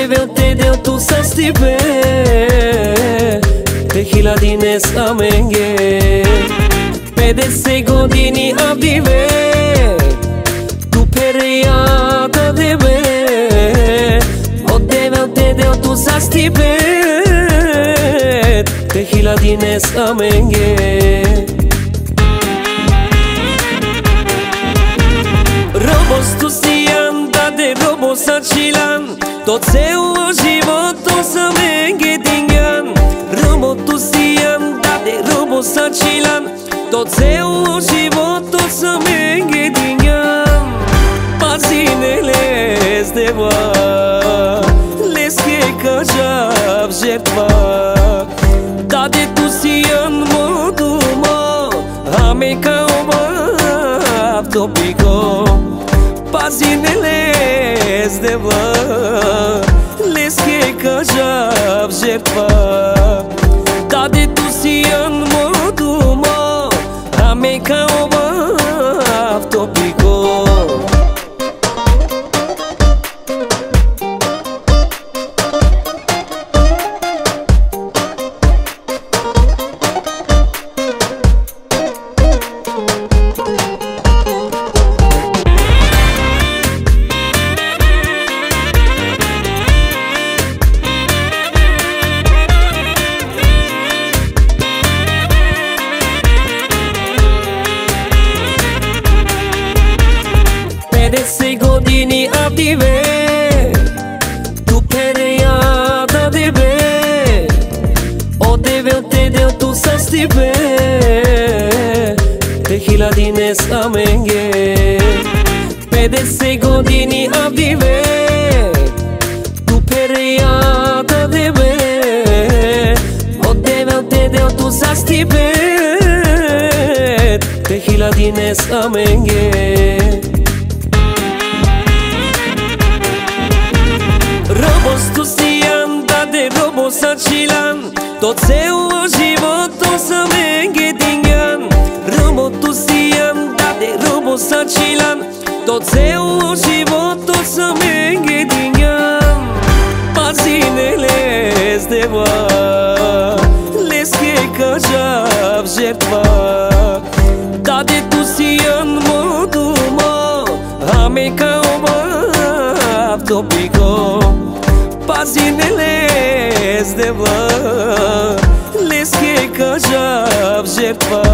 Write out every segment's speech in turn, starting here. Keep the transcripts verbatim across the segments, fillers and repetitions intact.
девете делто с тебе, те хиляди не са менге. петдесет години абдиве, ту перията дебе, от девете делто с тебе, те хиляди не са менге. Робосто си даде робо сачилан, то цело живото са менге динган. Робото си даде робо сачилан, то цело живото са менге динган. Пази не лез дева, лез ке кажа в жертва. Дадето си мо дума, аме каома в топико. Пази не лез дева, лез ке кажа в жертва. Дадето си мо дума, аме каома в топико. петдесет години абдиве, ту перията дебе, от девете делто с тебе, те хиляди не са менге. петдесет години абдиве, ту перията дебе, от девете делто с тебе, те хиляди не са менге. Робосто си даде робо сачилан, то цело живото са менге динган. Робото си даде робо сачилан, то цело живото са менге динган. Пази не лез дева, лез ке кажа в жертва. Дадето си мо дума, аме каома в топико. Пази не лез дева, лез ке кажа в жертва.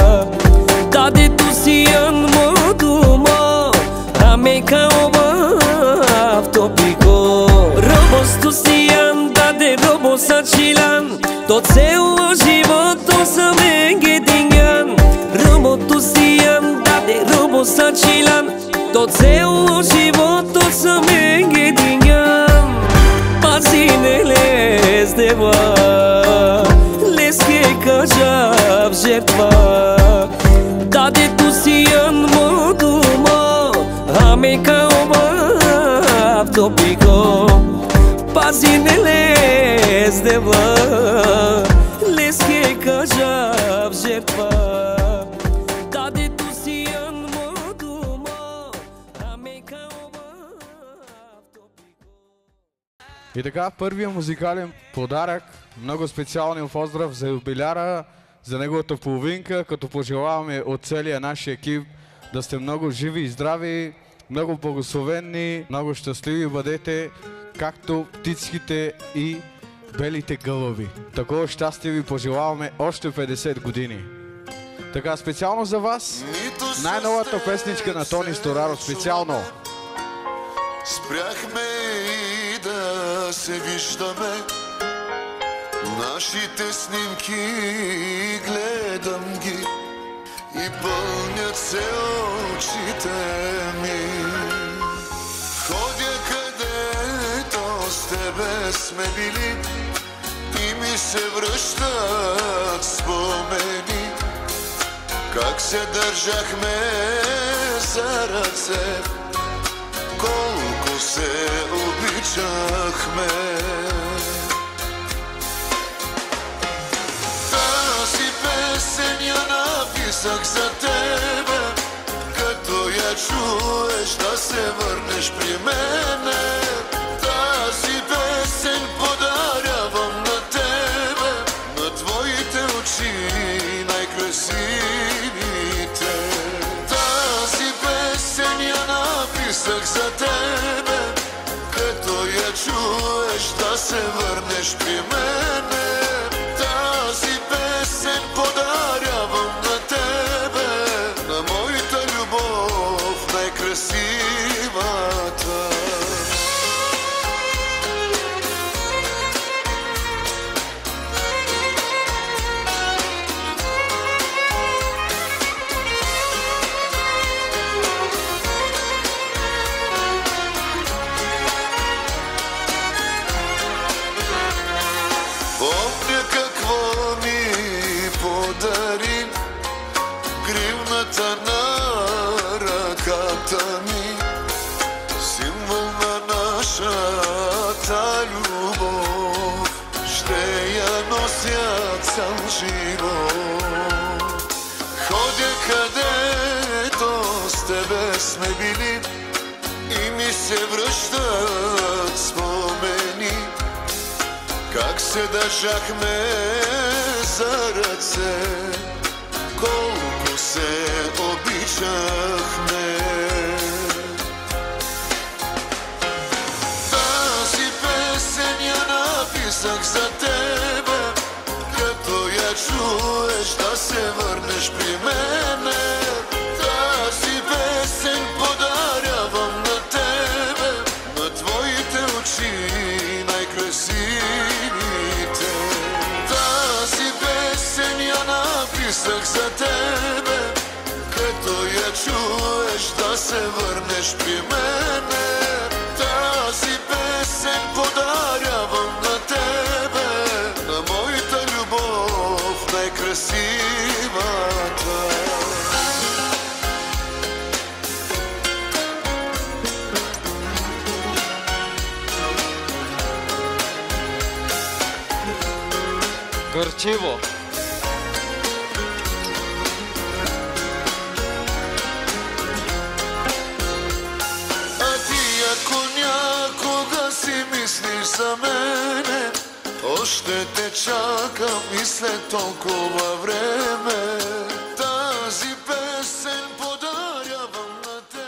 Дадето си мо дума, аме каома в топико. Робосто си даде робо сачилан, то цело живото са менге динган. Робото си даде робо сачилан, то цело живото са менге динган. Пази не лез дева, лез ке кажа в жертва. Дадето си мо дума, аме каома в топико. Пази не лез дева, лез ке кажа в жертва. Дадето си мо дума, аме каома в топико. И така, първият музикален подарък, много специален поздрав за юбиляра, за неговата половинка, като пожелаваме от целия наш екип да сте много живи и здрави, много благословенни, много щастливи бъдете, както птиците и белите гълъби. Такова щастие ви пожелаваме още петдесет години. Така, специално за вас, най-новата песничка на Тони Стораро, специално. Спряхме и да се виждаме, нашите снимки гледам ги и пълнят се очите ми. Ходя където с тебе сме били и ми се връщат спомени, как се държахме за ръце, колко се обичахме. Тази песен я написах за тебе, като я чуеш да се върнеш при мене. Тази песен за тебе, като я чуеш да се върнеш при мене. Тази песен подарявам на тебе, на моята любов, най-красивата. Помня какво ми подари гривната на ръката ми, символ на нашата любов. Ще я нося цял живот. Ходя където с тебе сме били и ми се връщат спомени, как се държахме за ръце, колко се обичахме. Тази песен я написах за тебе, като я чуеш да се върнеш при мене. Тази песен подарявам на тебе, на твоите очи най-красивите. Тази песен я написах за тебе, като я чуеш да се върнеш при мене. Тази песен подарявам на тебе, на моята любов, най-красивата. Горчиво. А ти ако някога си мислиш за мене, още те чакам и след толкова време. Тази песен подарявам на теб.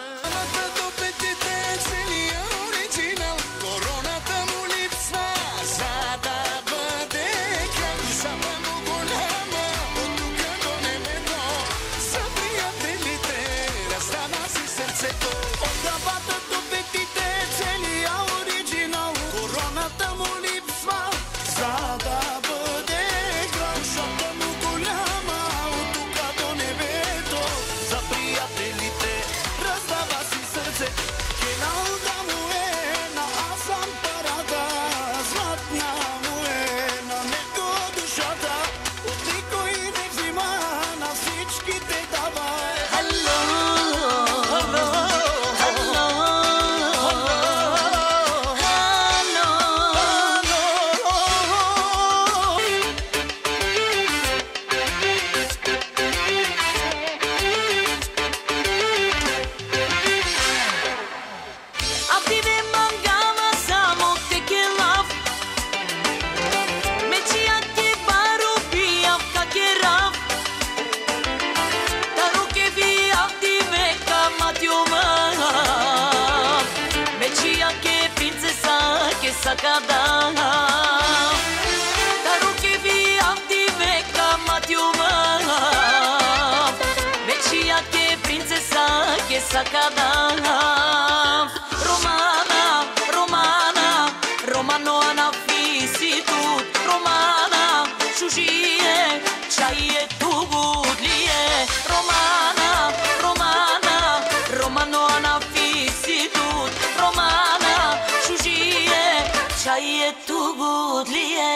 Romana, Romana, Romano ana fisitut, Romana, shujie, chaie tu budlie, Romana, Romana, Romano ana fisitut, Romana, shujie, chaie tu budlie.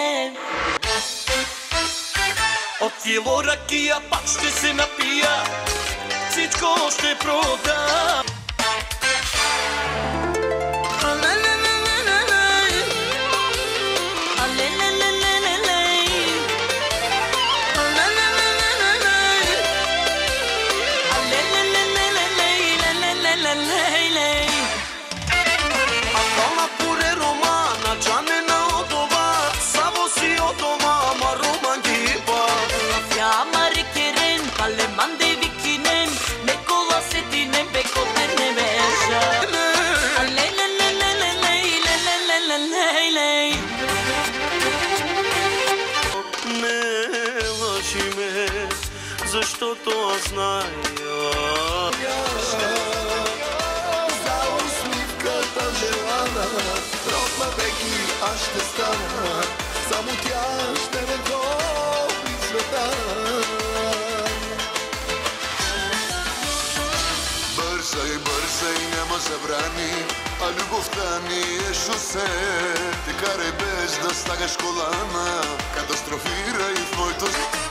От кило ракия пак ще се напия, всичко ще продам. Alemán de Vikinen, me cola se tienen becoten. защото аз зная. За усмивката желана, родна веки аз ще стана, само тя ще ме топли света. Бързай, бързай, няма забрани, а любовта ни е шосе. Ти карай без да слагаш колана, катастрофирай в моето...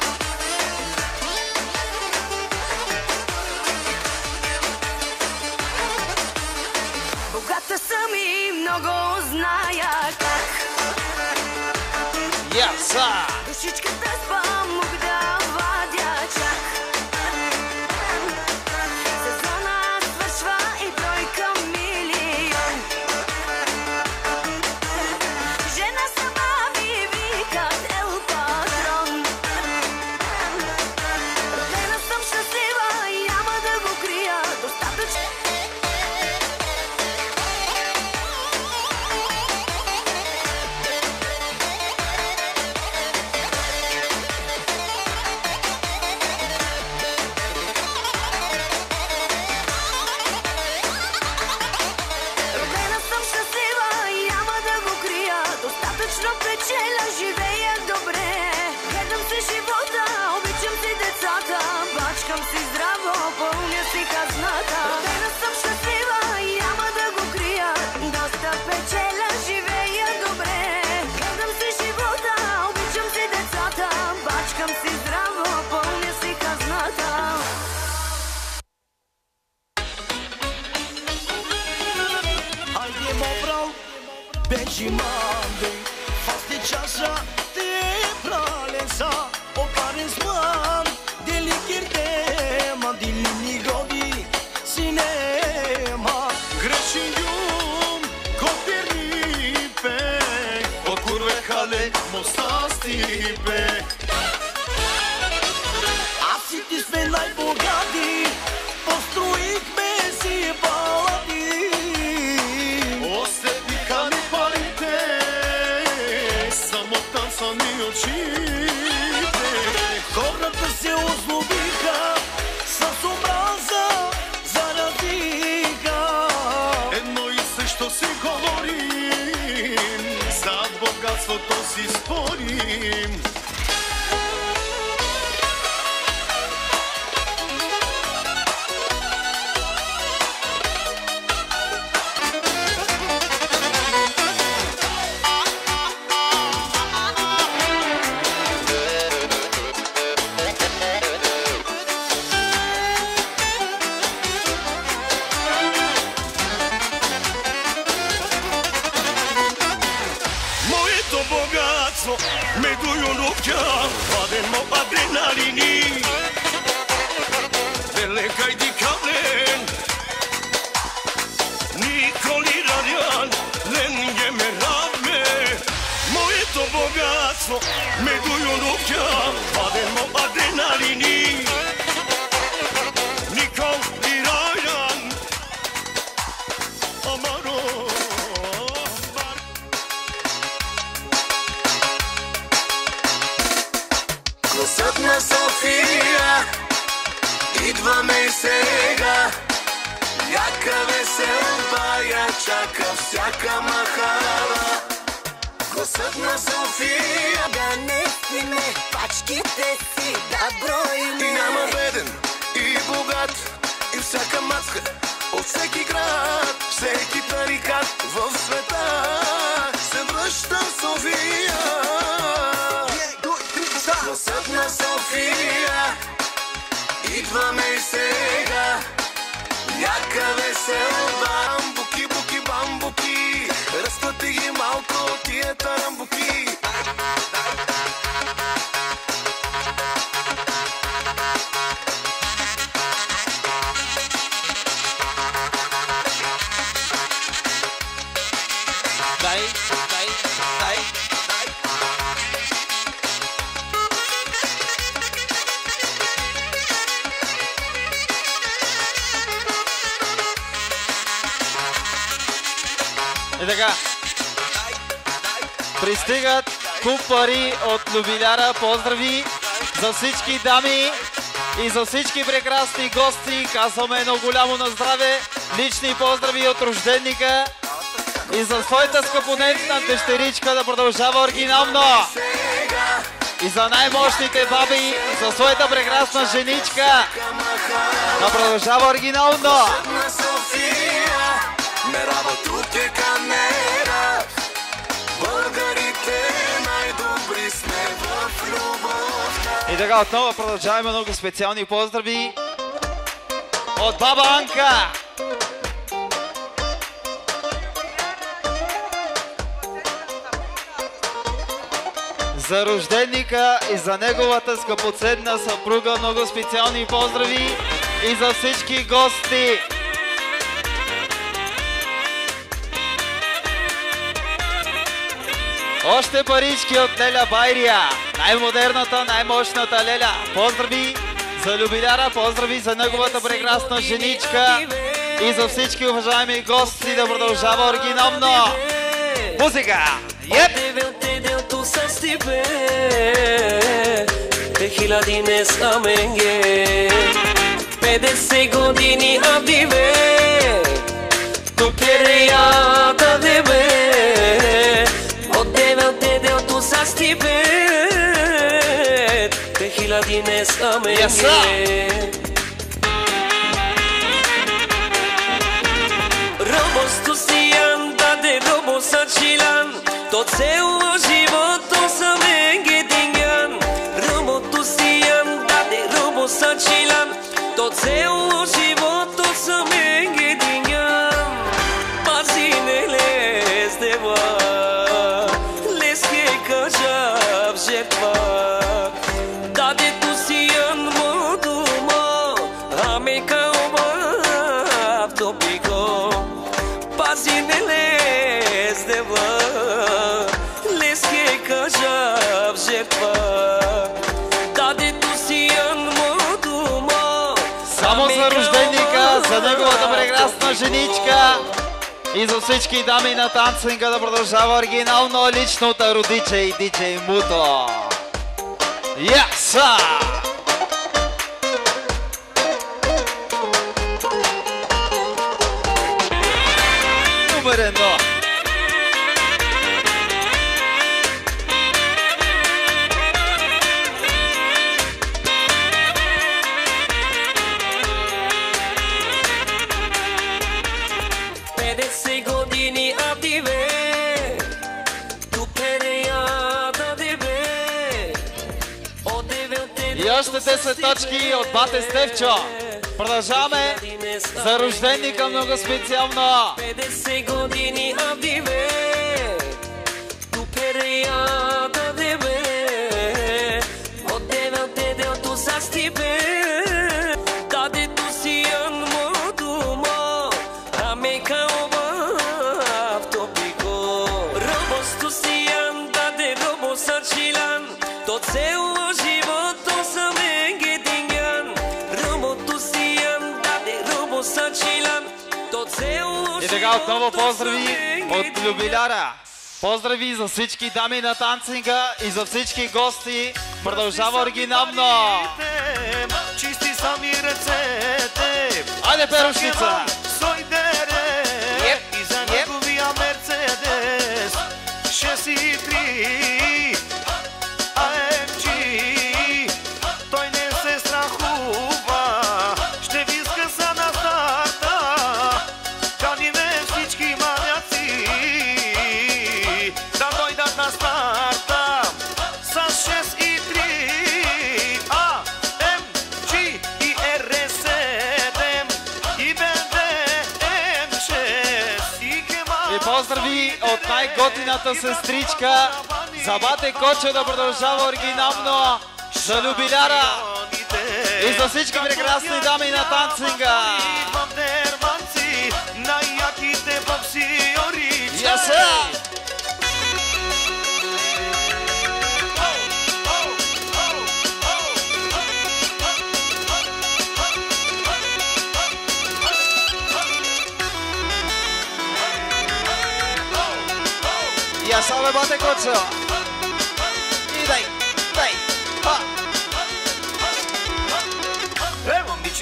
Богата съм и много зная как. Яса! Душичката с памук да вадя чак. Сезона свършва и бройка милион. Жена сама ми викат ел патрон. Родена съм щастлива и няма да го крия. Достатъчно. Печеля, живея добре, гледам си живота, обичам си децата, бачкам си здраво, пълня си хазната. Родена съм щастлива и няма да го крия, доста печеля, живея добре, гледам си живота, обичам си децата, бачкам си здраво, пълня си хазната. Айде, мобрал, бежи мандей. Чasa te pralensa o parensman delikirtema dilini godi cinema Greșinjum coperipe o curve hale mostastipe Asi ti sve najbogati postrojihme si baladi Ostepi kani parite Сами очите, хората се озлобиха, с омраза заразиха. Едно и също си говорим, за богатството си спорим. Падемо адреналини Велека и дикавлен Николи радиан Лен ге ме равме Моето богатство ме доюнука Падемо адреналини Николи радиан Амаро Гласът на София, идваме сега. Яка весел бая, чака всяка махала. Гласът на София, Да не стиме пачките си да броим. и няма беден, и богат, и всяка мацка от всеки град, всеки тарикат в света се връща в София. Гласът на София, идваме сега. Яка весел бамбуки, буки, бамбуки, разплати ги малко тия тарамбуки. Дай, дай, дай, дай. И така, пристигат куп пари от Любиляра. Поздрави за всички дами. И за всички прекрасни гости казваме едно голямо на здраве, лични поздрави от рожденика и за своята скъпонентна дъщеричка да продължава оригинално. И за най-мощните баби, и за своята прекрасна женичка да продължава оригинално. И така отново продължаваме много специални поздрави от баба Анка. За рожденика и за неговата скъпоценна съпруга много специални поздрави и за всички гости. Още парички от Леля Байрия, най-модерната, най-мощната Леля. Поздрави за любиляра, поздрави за неговата прекрасна женичка и за всички уважаеми гости да продължава оригинално. Музика! Yep. pedeset godini avdive tu piereata de be od devel te del tu sastipe te hiladines amenge robos tu sian da de robos achilan tot celo životo samenge dingan robos tu sian da de robos achilan tot celo životo samenge dingan pazinele zdeva leske kažab žetva da de tu sian moduma ame kauma topiko pazinele zdeva leske kažab žetva da de tu sian moduma. Само за рожденика, за неговата прекрасна женичка и за всички дами на танцинга да продължава оригинално личната родича и диджей Муто. Яса! Номер едно. И още десет точки от Бате Стефчо. Продължаваме за рожденика много специално. pedeset godini avdive tu pereata de be od devel te del tu sastipe da de tu sian modumo ame kaoma topiko robos tu sian da de robos achilan tot celo životo samenge dingan robos tu sian da de robos achilan tot celo. И така отново поздрави от любиляра. Поздрави за всички дами на танцинга и за всички гости. Продължава оригинално. Чисти сами ръцете. Айде, перушница! Сойдере и за неговия Мерцедес шест три а ем джи той не се страхува, ще виска са на старта, каниме всички маняци да дойдат на старта с шест и три а ем джи и ар седем и бе ем шест и кема. И поздрави от най-готината сестричка за Бате Кочо да продължава оригинално, за любиляра и за всички прекрасни дами на танцинга. Yes, sir! Я саме Бате Кочо. И дай, дай, ха!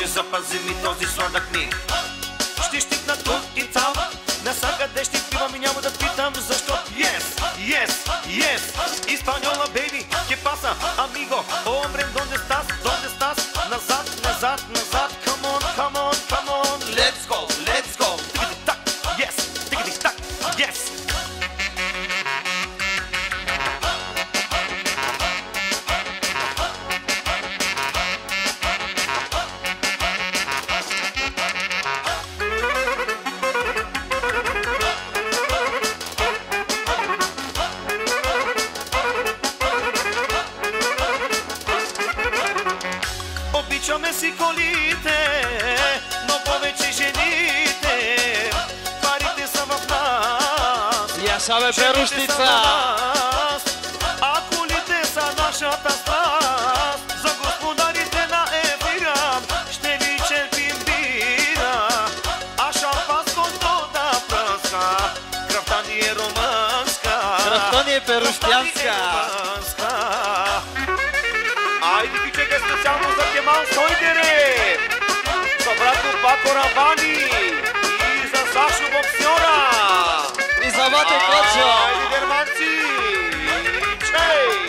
Боже, запази ми този сладък миг. Ще щипна тук и там, насякъде ще пивам и няма да питам защо. Yes, yes, yes, Испаньола, baby, ¿qué pasa, amigo? Hombre, ¿dónde estás? ¿Dónde estás? Назад, назад, назад, come on, come on, come on, let's go, let's go. Тики-тик-так, yes, тики-тик-так, yes. Обичаме си колите, но повече жените. Парите са в нас, Яша бе, жените са перушница! на нас, а колите са нашата страст. За господарите на ефира ще ви черпим бира, а шампанското да пръска. Кръвта ни е румънска, Кръвта ни е перущянска. Айде ги чека специално за Кемал Сойдере, за брато Пако Равани и за Сашо Боксьора. И за Бате Кочо! Айде, германци! Чей!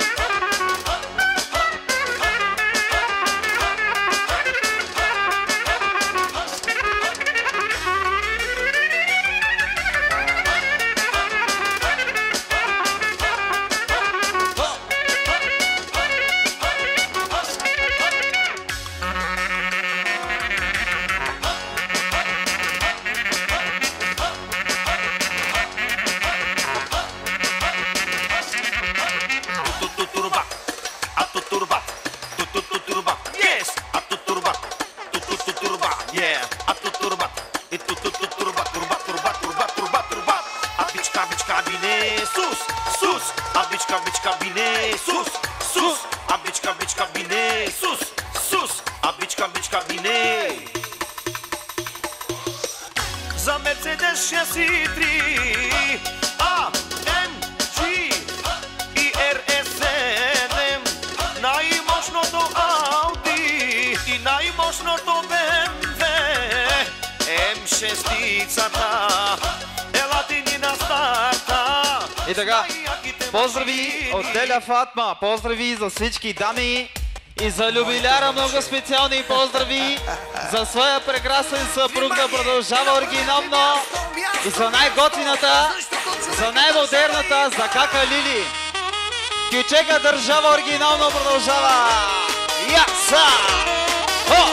За Мерцедес шест и три, А, М, G и Р С седем, най-мощното Ауди и най-мощното Б М В, М шест-ицата, елате ни на старта. И така, поздрави от Деля Фатма, поздрави за всички дами и за любиляра много специални поздрави за своя прекрасен съпруг да продължава оригинално и за най-готината, за най-модерната, за кака Лили. Кючека държава оригинално продължава. Яса! Хо!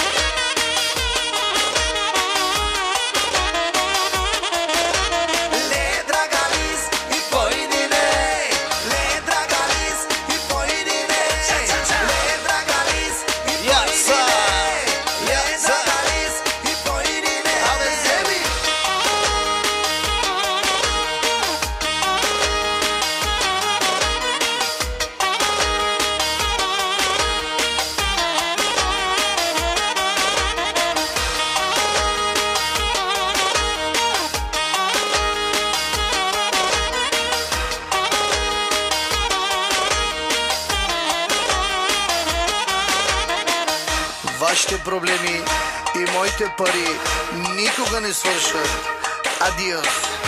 Вашите проблеми и моите пари никога не свършват. Адиос!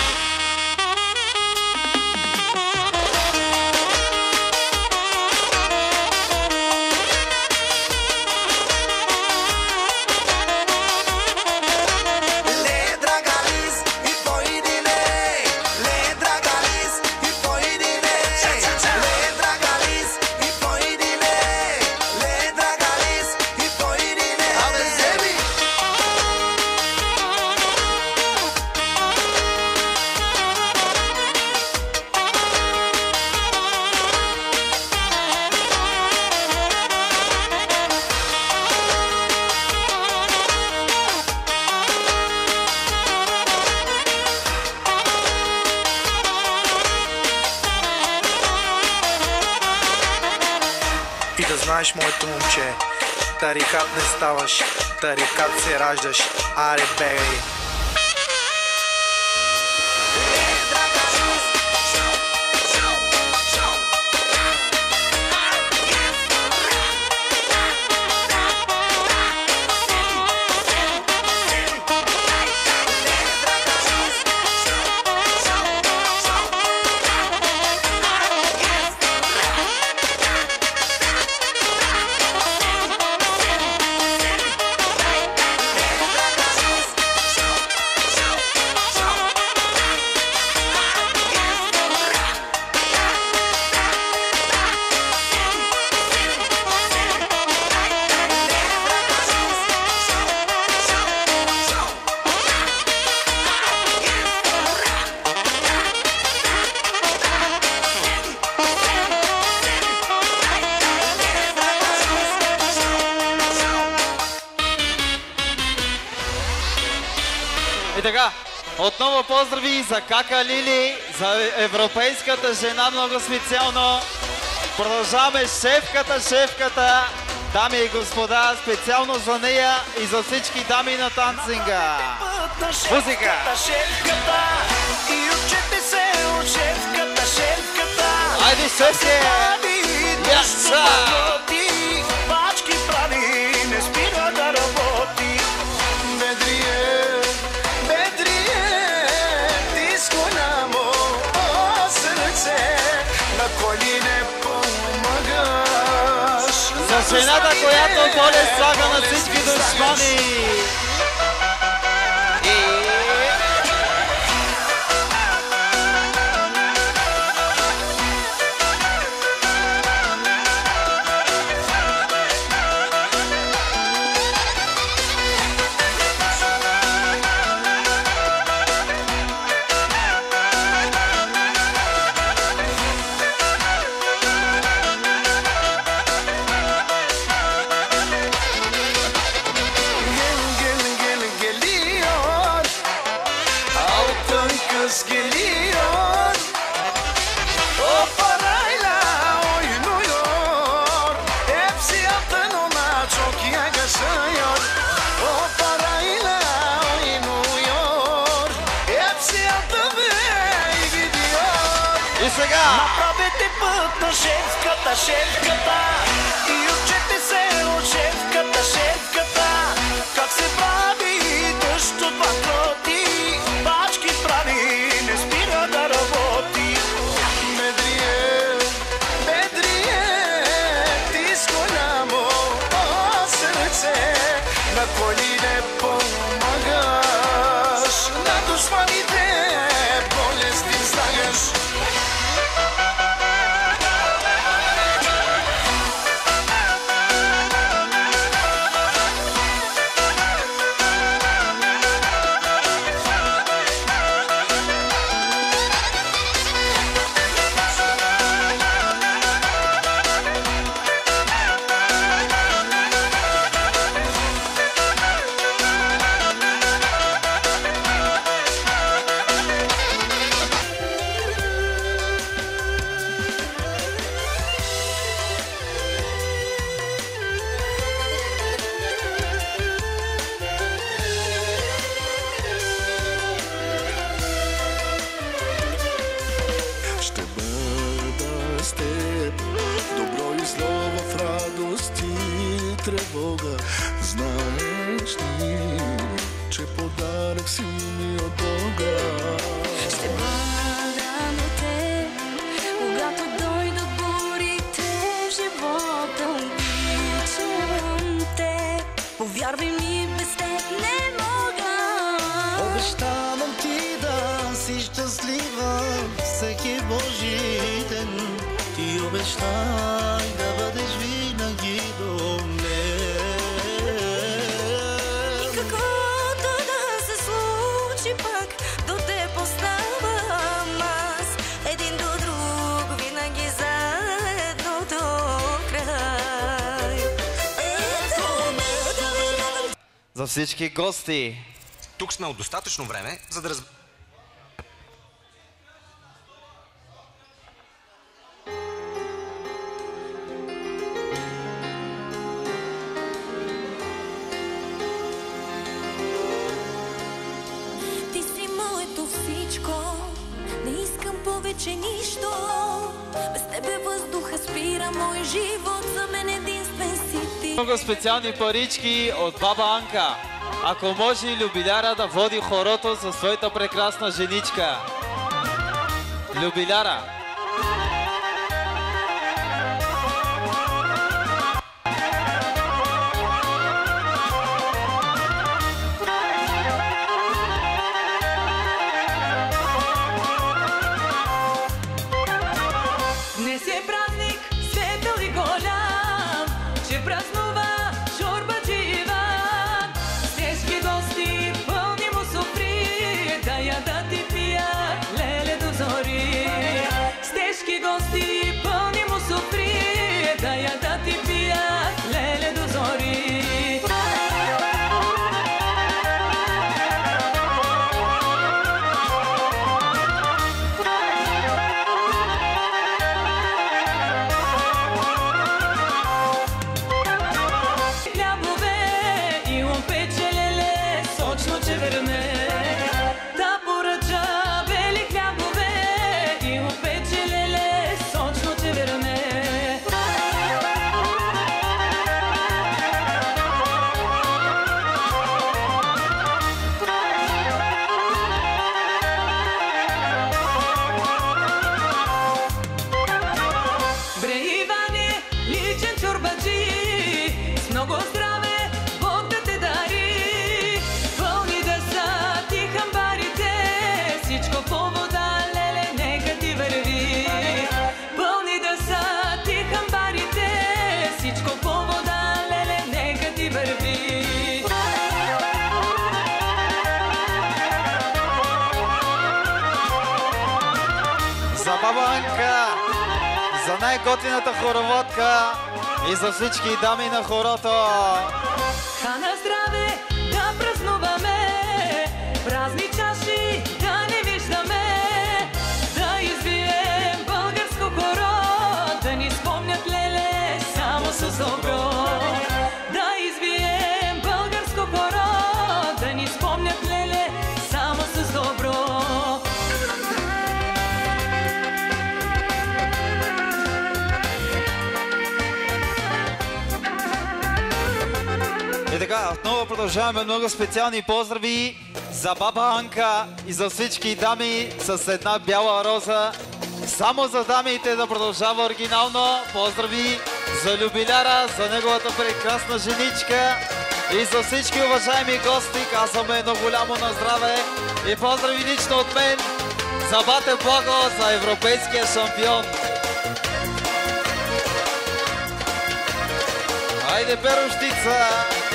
И да знаеш, моето момче, тарикат не ставаш, тарикат се раждаш. Аре, бегай! така, отново поздрави за Кака Лили, за европейската жена много специално. Продължаваме шефката, шефката, дами и господа, специално за нея и за всички дами на танцинга. Музика! Шефката, и учете се от шефката, шефката. Айде, шефке! Яса! Пачки прави, не спира да работи. Бедрие, бедрие, ти с голямо сърце, на колене помагаш. За жената, която болест слага на всички душмани. Направете път на шефката, шефката, и учете се от шефката, шефката. Как се прави дъжд от банкроти, бачки прави, не спира да работи. Бедрие, бедрие, ти с голямо сърце, на колене помагаш, на душманите болести слагаш. Тревога, знаеш ли, че подарък си ми от Бога. Ще бъда до теб, когато дойдат бурите в живота. Обичам те, повярвай ми, без теб не мога. Обещавам ти да си щастлива всеки Божи ден. Ти обещай да бъдеш винаги до мен. Пак до те поставам аз, един до друг, винаги заедно до край. За всички гости. Тук сме от достатъчно време, за да разберем. Повече нищо, без тебе въздуха спира мой живот, за мен единствен си ти. Много специални парички от баба Анка. Ако може и Любиляра да води хорото със своята прекрасна женичка. Любиляра. Бабанка, за най-готината хороводка и за всички дами на хорото. На здраве да празнуваме, празни чаши да не виждаме, да извием българско хоро, да ни спомнят леле само с добро. Да извием българско хоро, да ни спомнят леле само с добро. И така, отново продължаваме много специални поздрави за баба Анка и за всички дами с една бяла роза. Само за дамите да продължава оригинално. Поздрави за любиляра, за неговата прекрасна женичка и за всички уважаеми гости. Казваме едно голямо на здраве и поздрави лично от мен за Бате Благо, за европейския шампион. Айде, Перущица!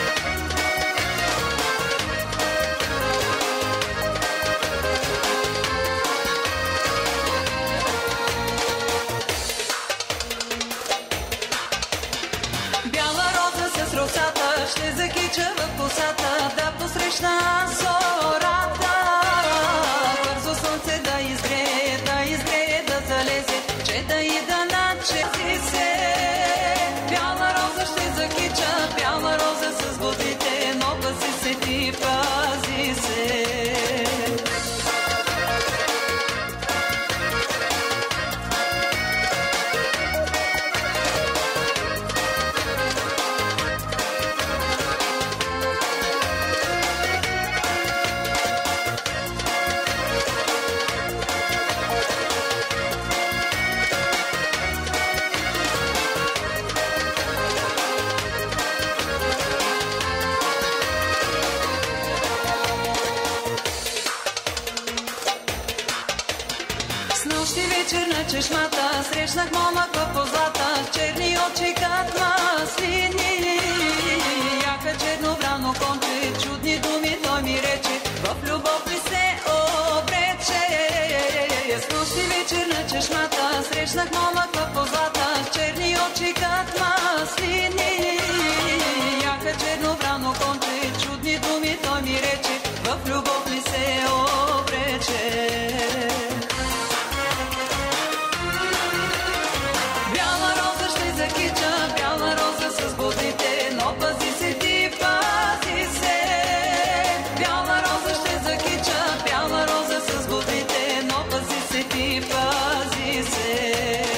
Ще закича в косата, да посрещна зората. Бързо слънце да изгрее, да изгрее, да залезе, че да и да начези се. Бяла роза ще закича, бяла роза с водите, но пази се ти, пази се. Чешмата, срещнах момък в позлата, черни очи как маслини. Яка черно врано конче, чудни думи той ми рече, в любов ли се обрече. С нощи вечер на чешмата, срещнах момък в позлата, черни очи как маслини. Яка черно врано конче, чудни думи той ми рече, в любов ли се обрече. Бяла роза с водите, но пази се ти, пази се. Бяла роза ще закича, бяла роза с водите, но пази се ти, пази се.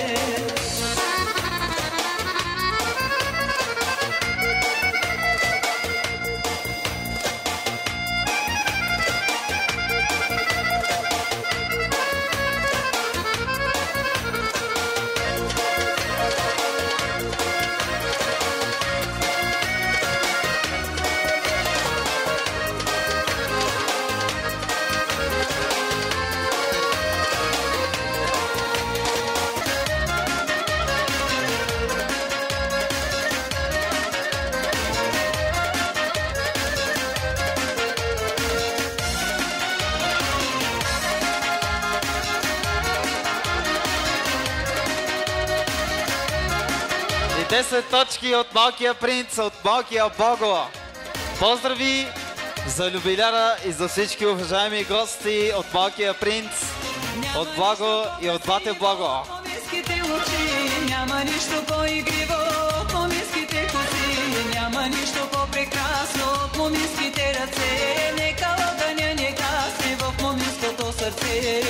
десет точки от малкия принц, от малкия Бого. Поздрави за любиляра и за всички уважаеми гости от малкия принц, от Благо и от Бате Благо. По-миските очи няма нищо по-игриво, по-миските коси няма нищо по-прекрасно, по-миските ръце, нека огъня не гасне в моминското сърце.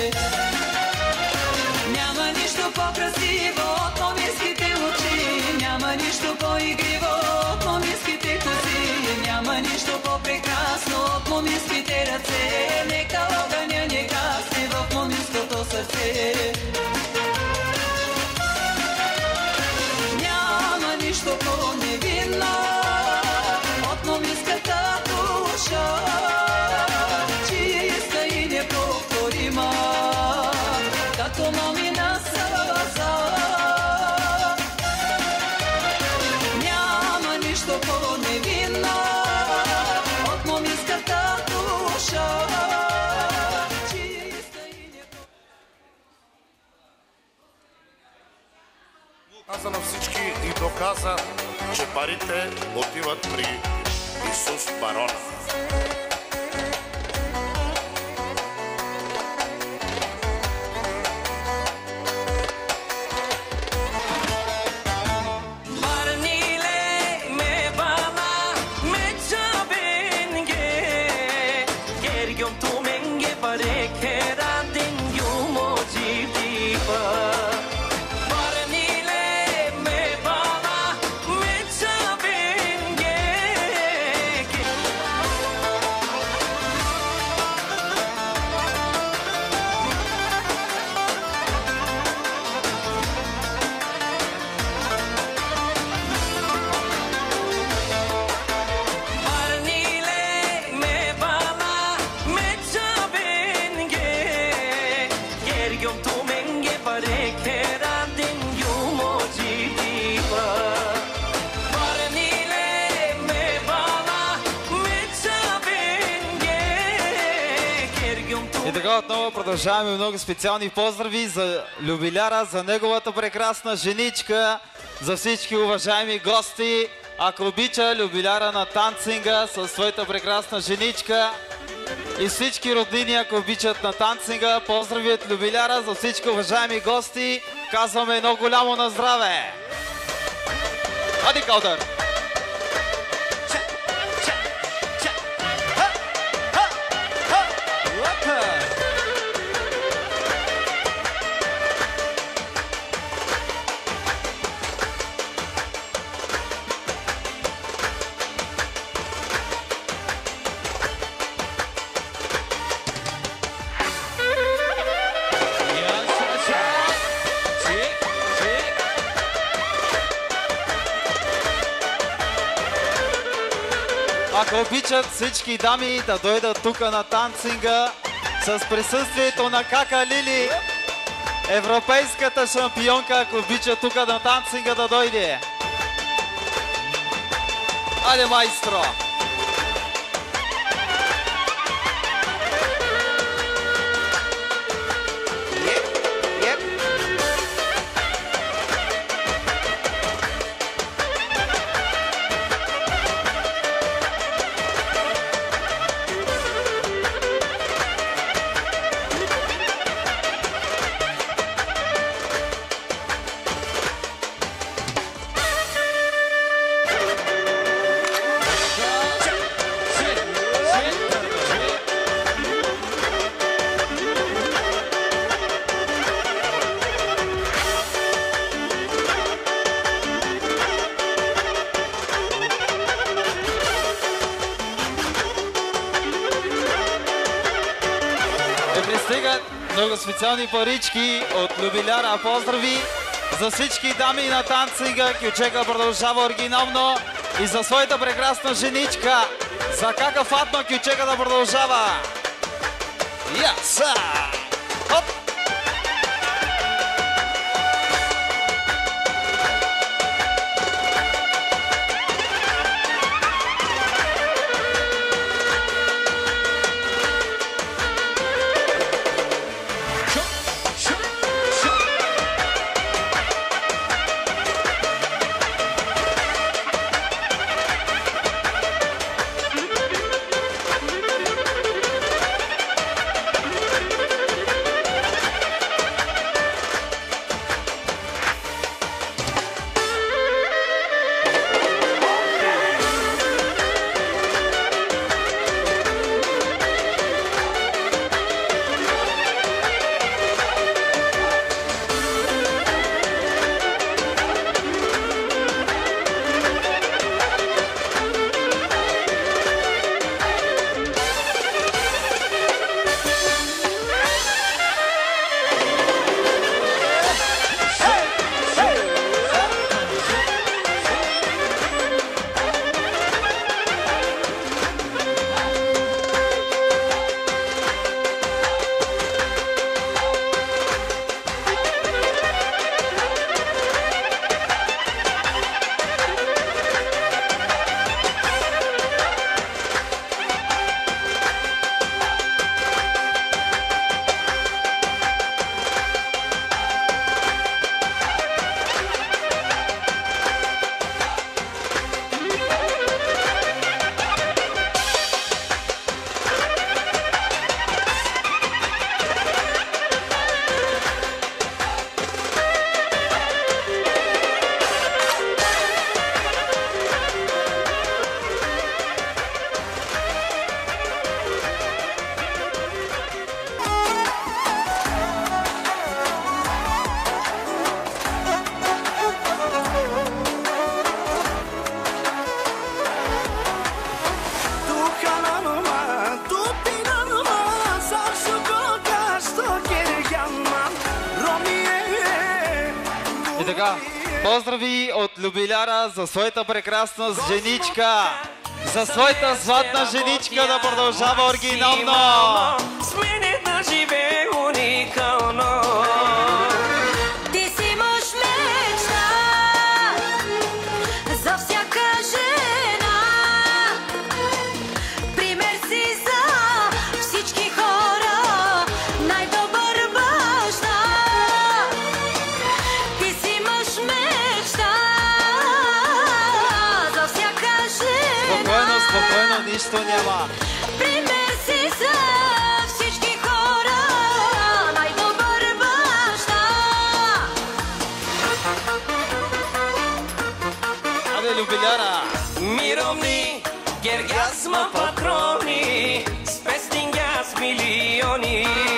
Няма нищо по-красиво от моминските очи, няма нищо по-игриво от моминските коси, няма нищо по-прекрасно от моминските ръце, нека огъня не гасне в моминското сърце. Няма нищо по-невинно от моминската душа, чиста и неповторима, като момина сълза. Няма Каза на всички и доказа, че парите отиват при Исус барона. И така отново продължаваме много специални поздрави за любиляра, за неговата прекрасна женичка, за всички уважаеми гости. Ако обича любиляра на танцинга със своята прекрасна женичка и всички роднини, ако обичат на танцинга, поздрави от любиляра за всички уважаеми гости. Казваме едно голямо на здраве! Ади Калдър! Ако обичат всички дами да дойдат тук на танцинга с присъствието на Кака Лили, европейската шампионка, ако обичат тук на танцинга да дойде. Айде, майстро! Много специални парички от любиляра. Поздрави за всички дами на танцинга. Кючека продължава оригинално и за своята прекрасна женичка. За Кака Фатма Кючека да продължава. Яса! Оп! И така, поздрави от Любиляра за своята прекрасна женичка. За своята златна женичка да продължава оригинално. С мене да живее уникално. Ти си мъж мечта за всяка жена. Пример си за всички хора, най-добър баща. Ти си мъж мечта за всяка жена. Спокойно, спокойно, нищо няма. Пример си за всички хора, най-добър баща. Абе, Любиляра! Mirovni, gergasma patroni, spestingas milioni.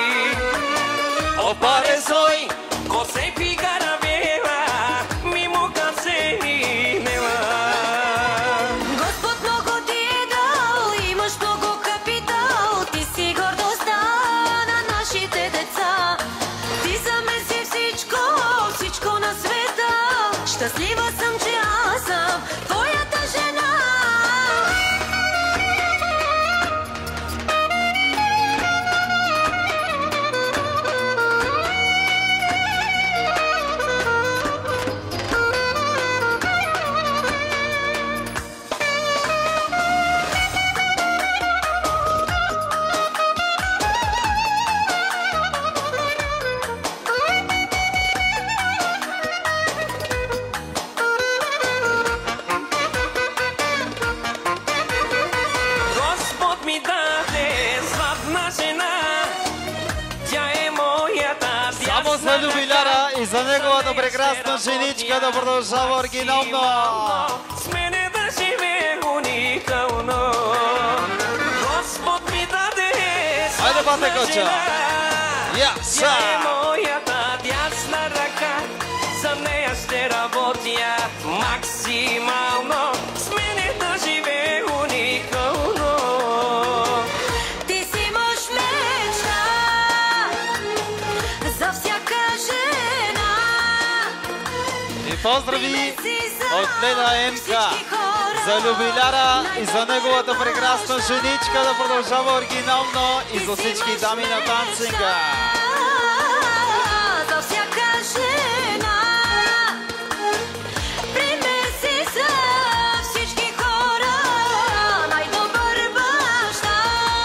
Opare soi, kose pigara vela, mimo kaseni nela. Господ много ти е дал, имаш много капитал. Ти си гордостта на нашите деца. Ти замеси всичко, всичко на света. Щастлива съм, че аз съм твоята жена. Господ ми даде златна жена, тя е моята Само за дясна Любиляра и за неговата прекрасна женичка да продължава оригинално. С мене да живее уникално. Господ ми даде Айде, бате, златна коча. жена, Я, тя са! е моята дясна ръка, за нея ще работя максимално. С мене да живее уникално. Ти си мъж мечта за всяка жена. И поздрави Пример си за от Леда Емка всички хора, за Любиляра и за неговата най-добър прекрасна баща. женичка да продължава оригинално и Ти за си всички мъж дами на танцинга. за всяка жена. Пример си за всички хора, най-добър баща.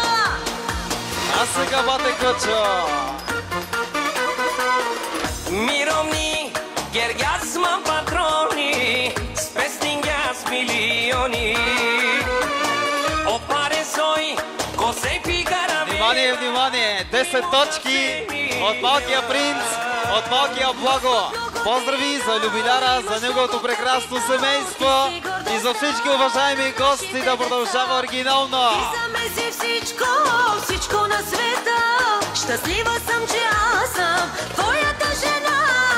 А сега, бате Кочо! Mirovni, gergasma patroni, spestingas milioni. Opare soi, kose pigara Внимание, внимание! десет точки от Малкия принц, от Малкия Благо. Поздрави за Любиляра, за неговото прекрасно семейство и за всички уважаеми гости да продължава оригинално. Ти замеси всичко, всичко на света. Щастлива съм, че аз съм твоята жена.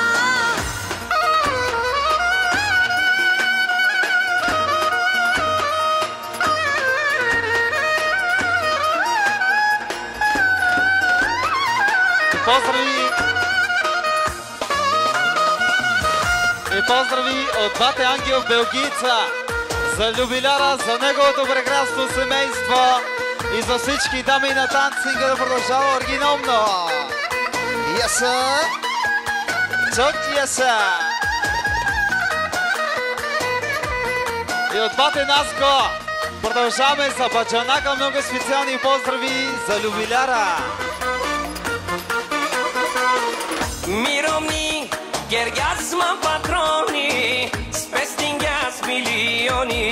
Поздрави! И поздрави от бате Ангел Белгийца за Любиляра, за неговото прекрасно семейство и за всички дами на танцинга да продължава оригинално. Яса! Чок яса! И от бате Наско продължаваме за Баджанака. Много специални поздрави за Любиляра. Mirovni, gergasma patroni, spestingas milioni.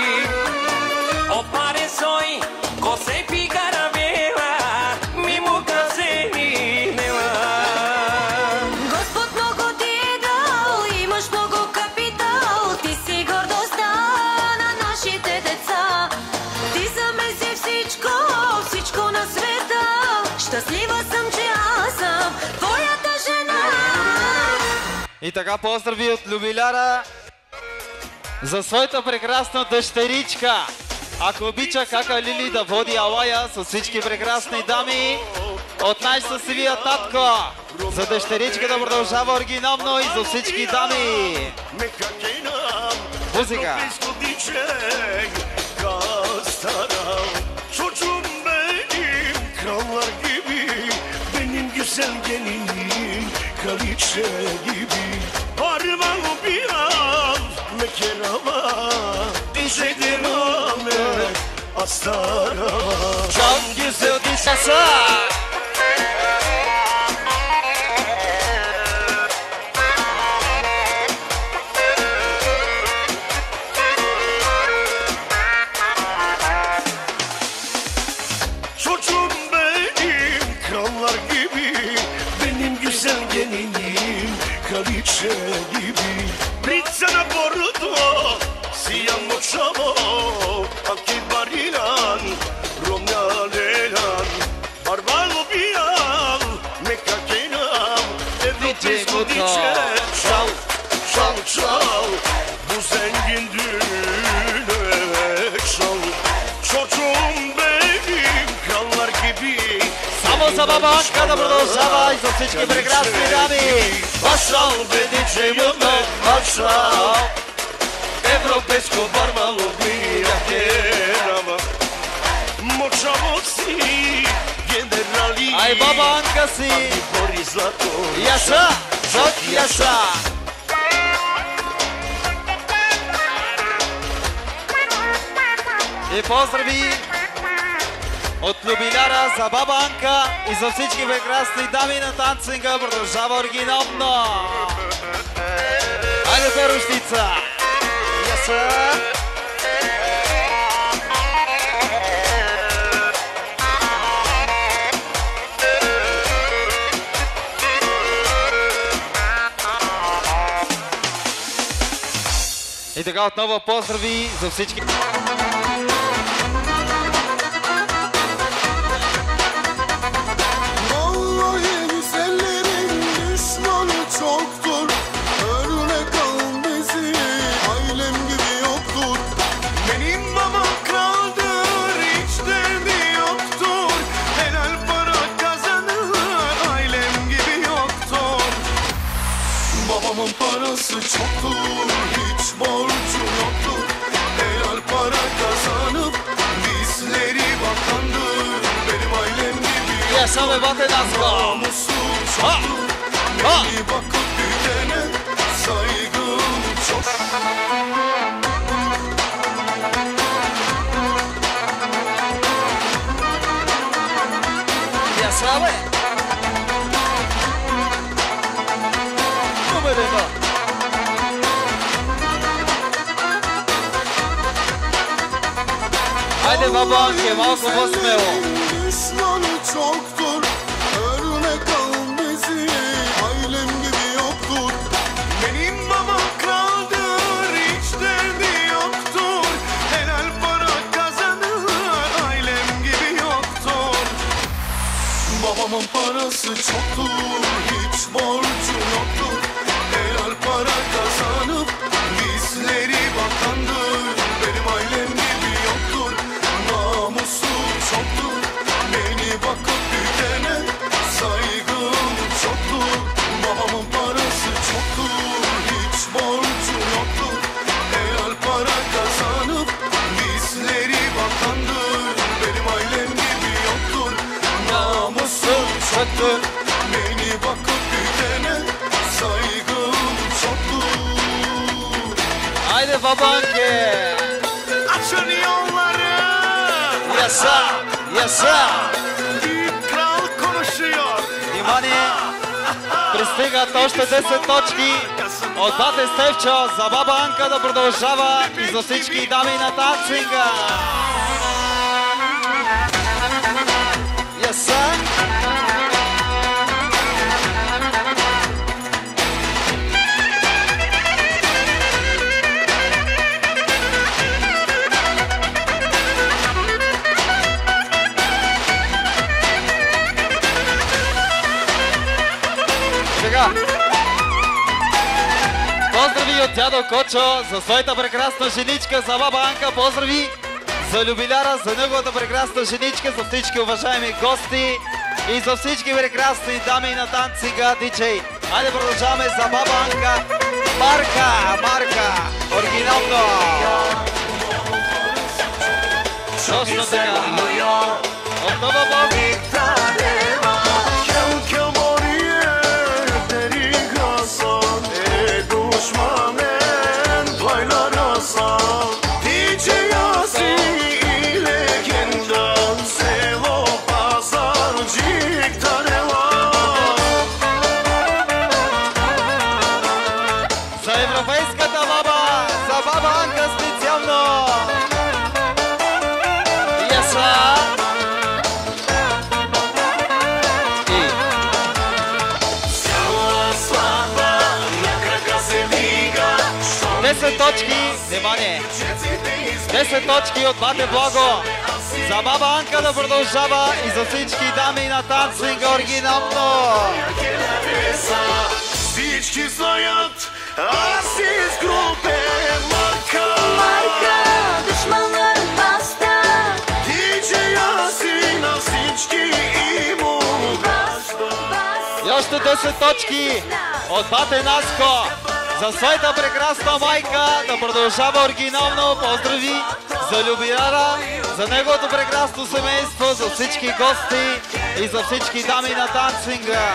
Opare soi, kose pigara vela, mimo kaseni nela. Господ много ти е дал, имаш много капитал. Ти си гордостта на нашите деца. Ти замеси всичко, всичко на света. Щастлива съм, че аз съм твоята жена. И така, поздрави от Любиляра за своята прекрасна дъщеричка. Ако обича кака Лили да води алая с всички прекрасни дами от най-щастливия татко. За дъщеричка да продължава оригинално и за всички дами. Muzika. Çocuğum benim krallar gibi, benim güzel gelinim kraliçe gibi. Parmağım bir al mekerama, dişedim Ahmet astarama. Çok güzel dişası. Çocuğum benim krallar gibi, benim güzel gelinim kraliçe gibi. Ritsana bordo, siyam moçamo, akil barilan, romya lelan. Barbalo bial, meka kenam, evropesko diçe. Çal, çal, çal, bu zengin düğüne çal. Çocuğum benim krallar gibi. Само за баба Анка да продължава и за всички прекрасни дами. Başal beni cemime başal. Европейско бармало bija kerama. Močavoci generali. Ай, баба Анка си. Bori zlato. Яша, Жок Яша. И поздрави от любиляра за баба Анка и за всички прекрасни дами на танцинга. Продължава оригинално. Айде, перущица! Яса! И така отново поздрави за всички. Babamın parası çoktur, hiç borcu yoktur. Helal para kazanıp bizleri bakandır. Benim ailem gibi Yaşa ve bate nasıl? namusu çoktur. Beni bakıp büyütene saygım çok. Yaşa be! Haydi baba Anke, malko posmeo. Düşmanı çoktur, örnek al bizi. Ailem gibi yoktur. Benim babam kraldır, hiç derdi yoktur. Helal para kazanır, ailem gibi yoktur. Babamın parası çoktur, hiç borcu yoktur. Helal para kazanıp bizleri bakandır. Benim ailem gibi yoktur. Namusu çoktur. Beni bakıp büyütene saygım çoktur. Babamın parası çoktur, hiç borcu yoktur. Helal para kazanıp bizleri bakandır. Benim ailem gibi yoktur. Namusu çoktur. Beni bakıp büyütene saygım çoktur. Haydi baba Anke. Açın yolları. Yaşa, yaşa. Büyük kral konuşuyor. Внимание! Пристигат още десет точки от Бате Стевчо за баба Анка да продължава и за всички дами на танцинга. Yes, sir. Сега. Поздрави от дядо Кочо за своята прекрасна женичка, за баба Анка. Поздрави за любиляра, за неговата прекрасна женичка, за всички уважаеми гости. И за всички прекрасни дами на танцинга, диджей. Хайде продължаваме за баба Анка. Марка, Марка, оригинално. Точно така. Отново Боби. десет точки, внимание! десет точки от Бате Благо. За баба Анка да продължава и за всички дами на танцинга оригинално. Всички знаят, аз изгрупе Марка. Марка, душманът баста. Диджея си на всички му баста. И още десет точки от Бате Наско. За своята прекрасна майка да продължава оригинално. Поздрави за Любирара, за неговото прекрасно семейство, за всички гости и за всички дами на танцинга.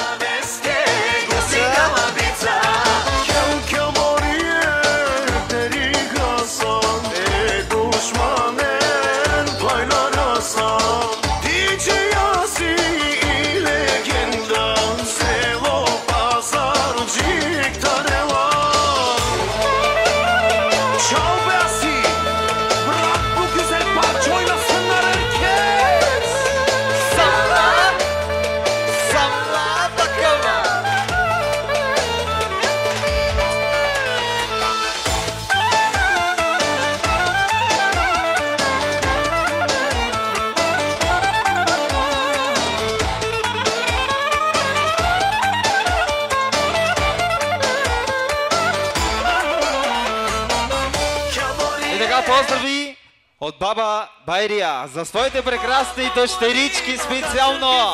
Поздрави от баба Байрия за своите прекрасни дъщерички специално.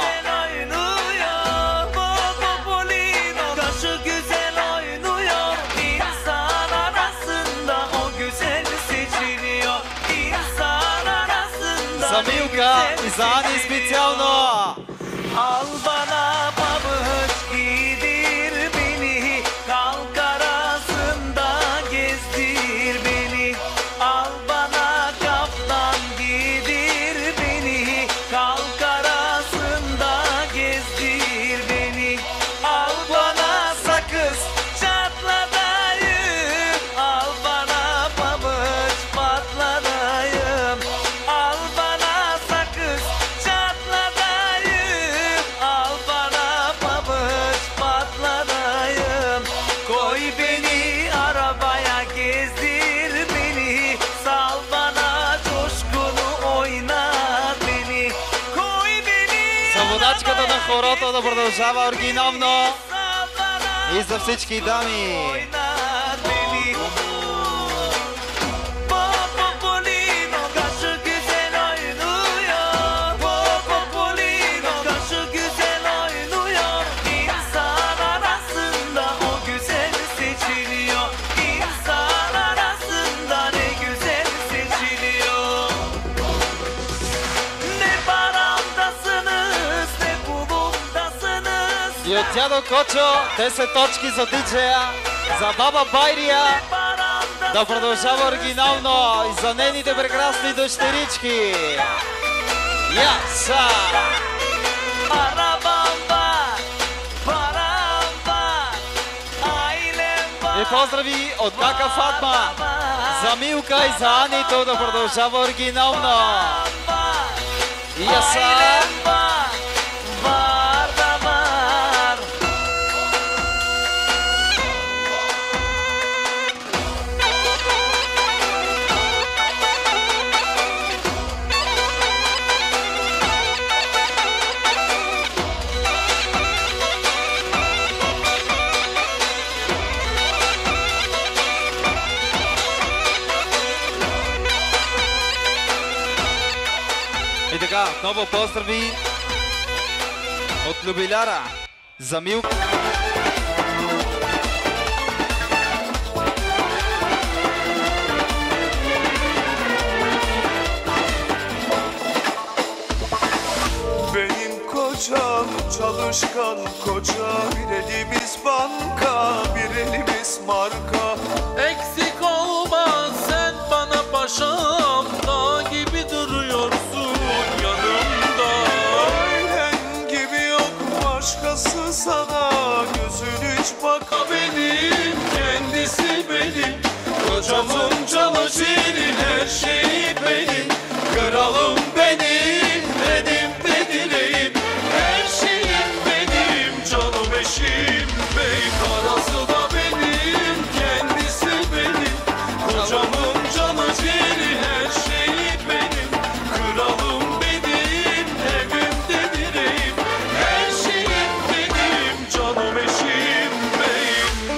За Милка и за Ани специално. Al bana pabuç giydir beni, kalk arasında gezdir beni. Al bana kaftan giydir beni, kalk arasında gezdir beni. Al bana sakız çatladayım, al bana pabuç patladayım. Al bana sakız çatladayım, al bana pabuç patladayım. Koy beni arabaya gezdir beni, sal bana coşkunu oynat beni. Koy beni За водачката на хорото да продължава оригинално и за всички дами. oynat beni. Popolino kaşı güzel oynuyor, Popolino kaşı güzel oynuyor. İnsan arasında o güzel seçiliyor, İnsan arasında ne güzel seçiliyor. Ne paramdasınız ne pulumdasınız. И от дядо Кочо десет точки за диджея, за баба Байрия да продължава оригинално и за нейните прекрасни дъщерички. Яса! Arabam var, param var, ailem var. И поздрави от кака Фатма за Милка и за Анито да продължава оригинално. Яса! Ailem var, var da var. И така, отново поздрави От Любиляра за Милка. Benim kocam çalışkan koca, bir elimiz banka, bir elimiz marka. Eksik olma sen bana paşam, dağ gibi duruyorsun yanımda. Ailen gibi yok başkası sana, gözün hiç baka. Benim kendisi benim, kocamın canı ciğeri, her şeyi benim. Kralım benim, dedim de dileyim, her şeyim benim, canım eşim bey. Parası da benim, kendisi benim, kocamın canı ciğeri, her şeyi benim. Kralım benim, evim de dileyim, her şeyim benim, canım eşim bey.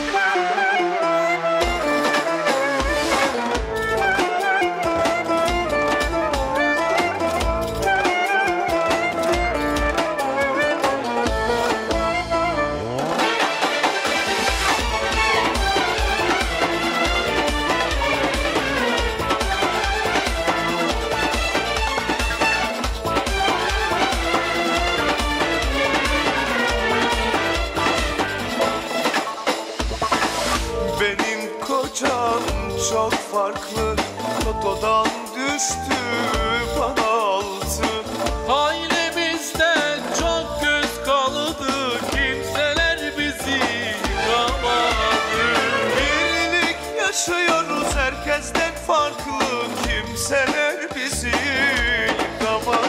Benim kocam çok farklı, totodan düştü bana altı. Ailemizde çok göz kalıdı, kimseler bizi yıkamadı. Birlik yaşıyoruz herkesten farklı, kimseler bizi yıkamadı.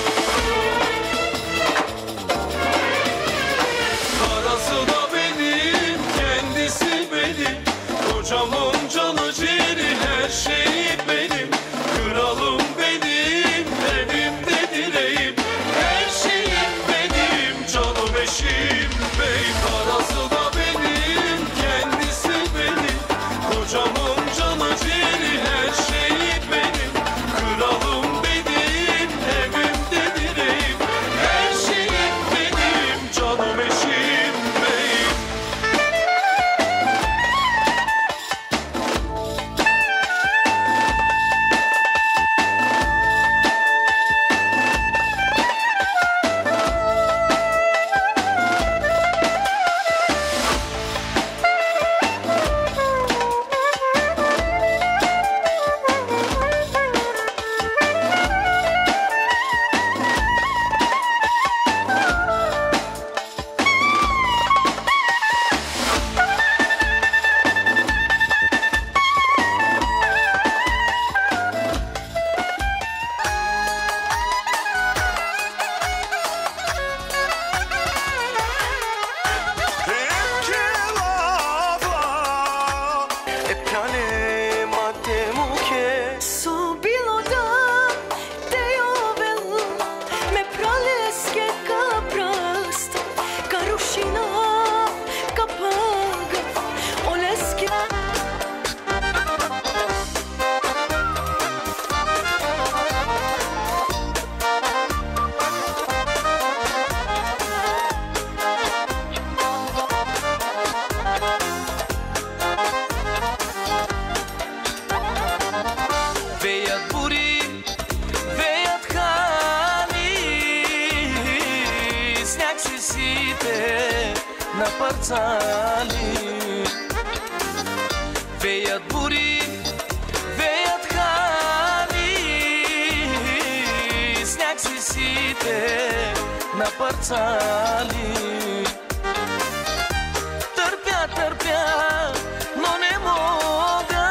Parası da benim, kendisi benim, kocamın canı ciğeri, her şeyi benim. Kralım benim, evimde dileğim, her şeyim benim, canım eşim bey. Parası da benim, kendisi benim, kocamın canı ciğeri, her şeyi benim. Kralım benim, evimde dileğim, her şeyim benim, canım eşim bey. So bilo da te jovel me praleske ka prast, ka rušina, ka paga, oleski. Веят бури, веят хани, сняг се сипе на парцали. Веят бури, веят хани, сняг се сипе на парцали. Търпя, търпя, но не мога,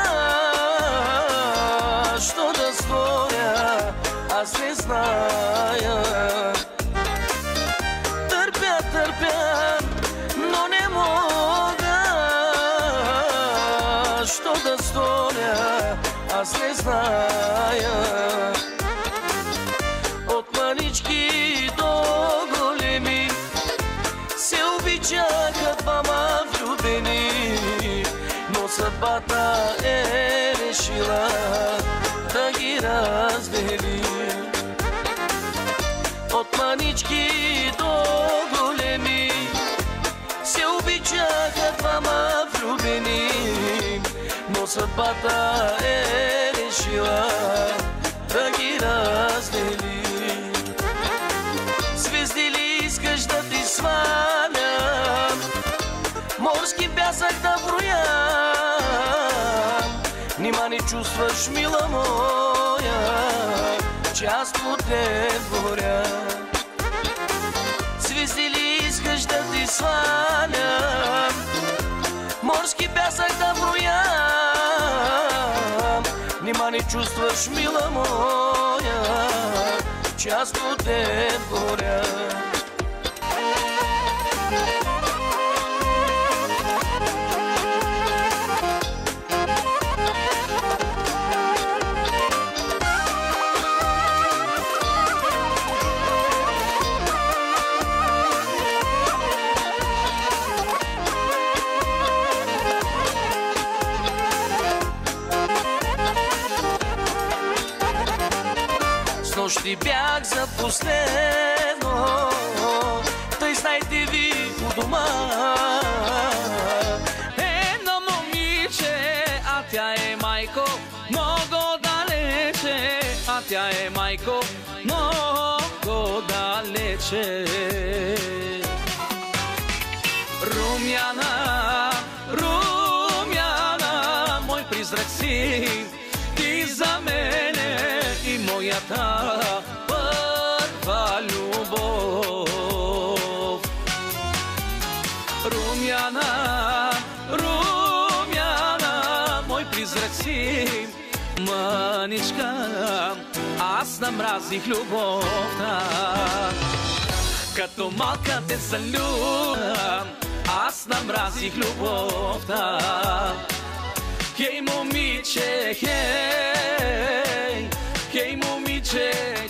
що да сторя, аз не зная. Търпя, търпя, но не мога, що да сторя, аз не зная. От манички до големи се обичаха двама влюбени, но съдбата е решила да ги раздели. От манички до големи съдбата е решила да ги раздели. Звезди ли искаш да ти свалям, морски пясък да броям? Нима не чувстваш, мила моя, че аз по теб горя? Звезди ли искаш да ти свалям, морски пясък да броям? Нима не чувстваш, мила моя, че аз по теб горя? Нощи бях за последно, тъй знайте ви у дома. Едно момиче, а тя е майко, много далече, а тя е майко, много далече. Румяна, румяна, мой призрак си, ти за мене и моята първа любов. Румяна, румяна, мой призрак си, мъничка, аз намразих любовта. Като малка те залюбвам, аз намразих любовта. Хей, момиче, хей, хей, момиче,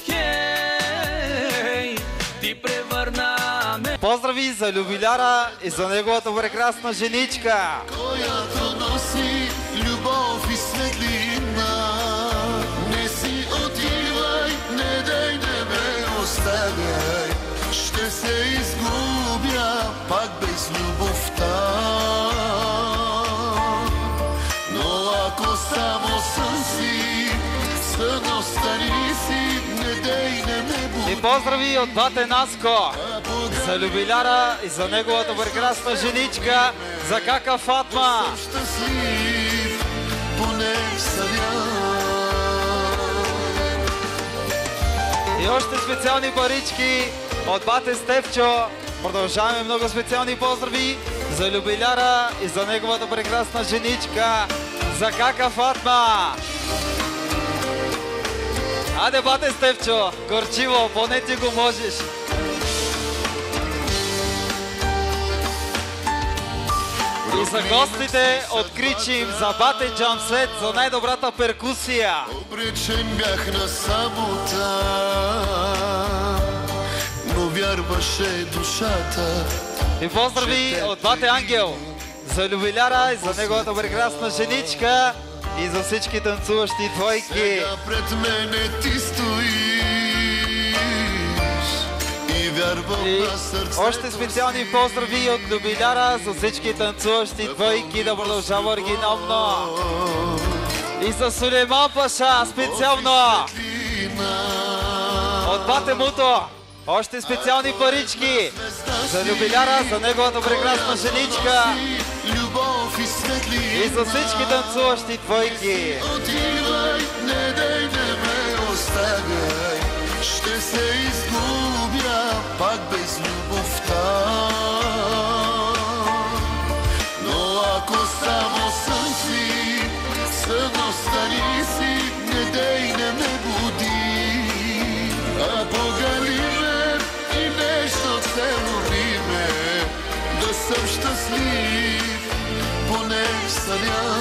хей, ти превърна ме. Поздрави за Любиляра и за неговата прекрасна женичка, която носи любов и светлина. Не си отивай, не дай, не ме оставяй, ще се изгубя пак без любовта. Но ако само сън си, сън остани си, не дей, не ме буди. И поздрави от бате Наско за Любиляра и за неговата прекрасна женичка, за кака Фатма. Щастлив, поне съня. И още специални парички от бате Стефчо. Продължаваме много специални поздрави за Любиляра и за неговата прекрасна женичка, за кака Фатма. Аде, бате Стефчо, горчиво, поне ти го можеш. И за гостите откричим за бате Джамсет за най-добрата перкусия. Обречен бях на самота, но вярваше душата. И поздрави от бате Ангел за Любиляра и за неговата прекрасна женичка и за всички танцуващи двойки. Сега пред мене ти стоиш и вярвам И на сърцето. още специални поздрави от Любиляра за всички танцуващи двойки, да продължава оригинално. И за Сулейман Паша специално от бате Муто. Още специални парички за Любиляра, за неговата прекрасна женичка и за всички танцуващи двойки. Отивай, не дай, не ме оставяй, ще се изгубя пак без любовта. Но ако само сън си, сън остани си, не дай, не ме буди. А погали ме и нещо целуни ме, да съм щастлив, поне в съня.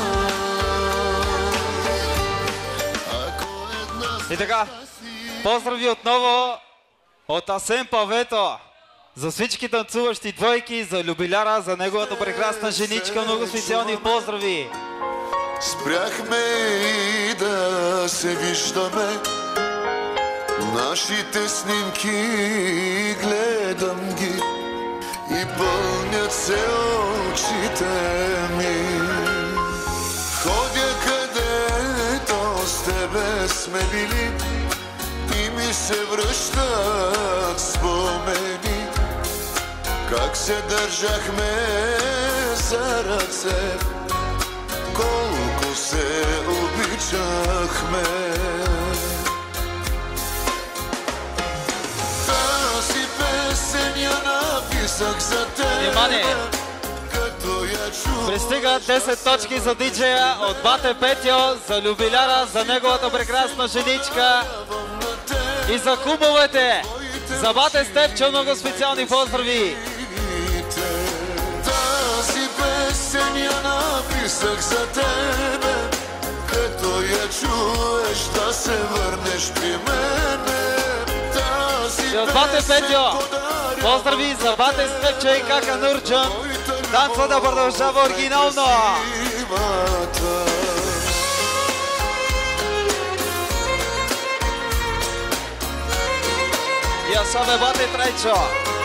И така, поздрави отново от Асен Павето за всички танцуващи двойки, за Любиляра, за неговата прекрасна женичка. Много специални поздрави. Спряхме и да се виждаме, нашите снимки гледам ги и пълнят се очите ми. Ходя тебе сме били и ми се връщат спомени как се държахме за ръце, колко се обичахме. Тази песен я написах за теб. Внимание! Пристига десет точки за диджея от Бате Петьо, за любиляра, за неговата прекрасна женичка и за кумовете. За Бате Стефчо много специални поздрави. Тази песен я написах за тебе, като я чуеш да се върнеш при мене. И от Бате Петьо поздрави за Бате Стефчо и Кака Нурджан. Танца да продължава оригинално. Я саме Бате Трайчо.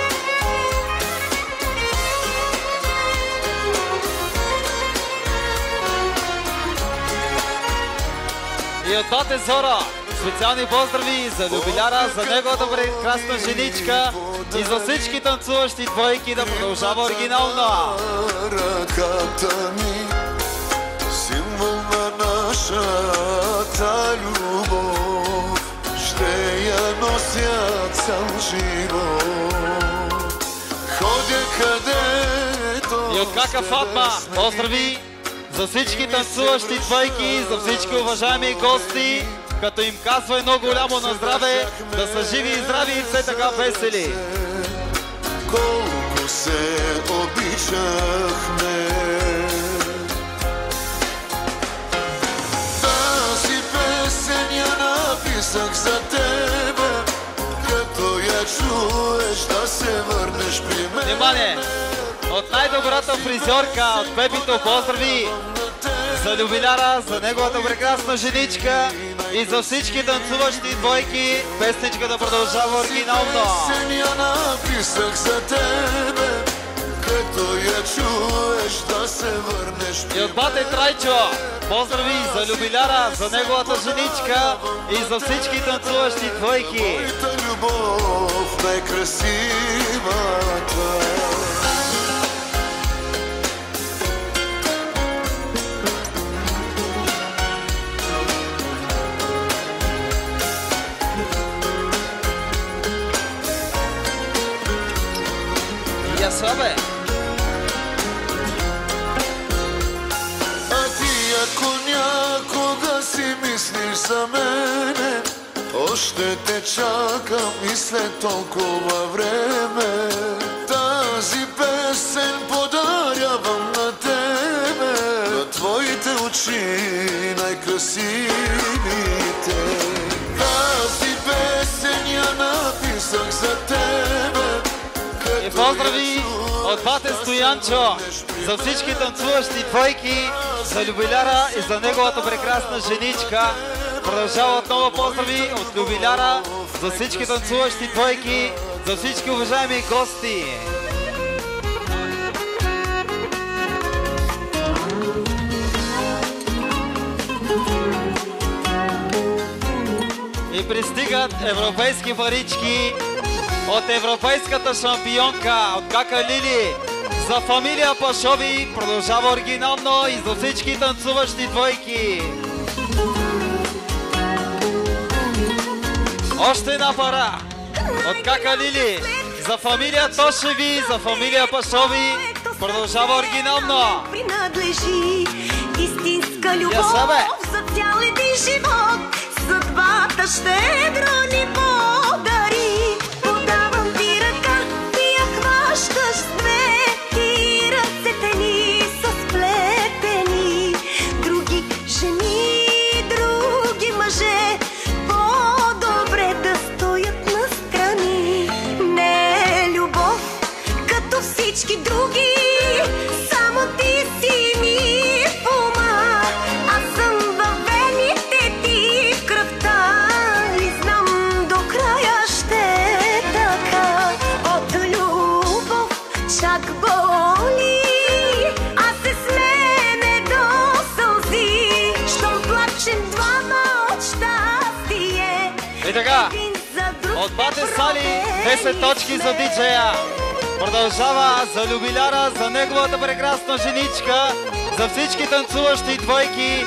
И от Бате Зора специални поздрави за любиляра, за неговата прекрасна женичка и за всички танцуващи двойки да продължава оригинално. Ръката ми, символ на нашата любов, ще я нося цял живот. Ходя където... И от Кака Фатма поздрави за всички танцуващи двойки, за всички уважаеми гости, като им казва едно голямо на здраве, да са живи и здрави и все така весели. Колко се обичахме. Тази песен я написах за тебе, като я чуеш да се върнеш при мен. Внимание! От най-добрата фризьорка, от Пепито поздрави за любиляра, за неговата прекрасна женичка и за всички танцуващи двойки. Песничка да продължава оригинално. Песен я написах за тебе, като я чуеш да се върнеш. И от Бате Трайчо поздрави за любиляра, за неговата женичка и за всички танцуващи двойки. Моята любов, най-красивата. Ясабе. А ти ако някога си мислиш за мене, още те чакам и след толкова време. Тази песен подарявам на тебе, на твоите очи най-красивите. Тази песен я написах за тебе. И поздрави от Бате Стоянчо за всички танцуващи двойки, за любиляра и за неговата прекрасна женичка. Продължава отново поздрави от любиляра за всички танцуващи двойки, за всички уважаеми гости. И пристигат европейски парички от европейската шампионка, от Кака Лили, за фамилия Пашови, продължава оригинално и за всички танцуващи двойки. Още една пара от Кака Лили, за фамилия Тошеви, за фамилия Пашови, продължава оригинално. Принадлежи истинска любов за цял един живот, съдбата щедро ни подари. Подавам ти ръка, ти я хващаш с две и ръцете ни са сплетени. Други жени, други мъже, по-добре да стоят настрани. Не е любов като всички други, само ти си ми в ума. Аз съм във вените ти в кръвта и знам до края От Бате Сали десет точки за диджея. Продължава за любиляра, за неговата прекрасна женичка, за всички танцуващи двойки.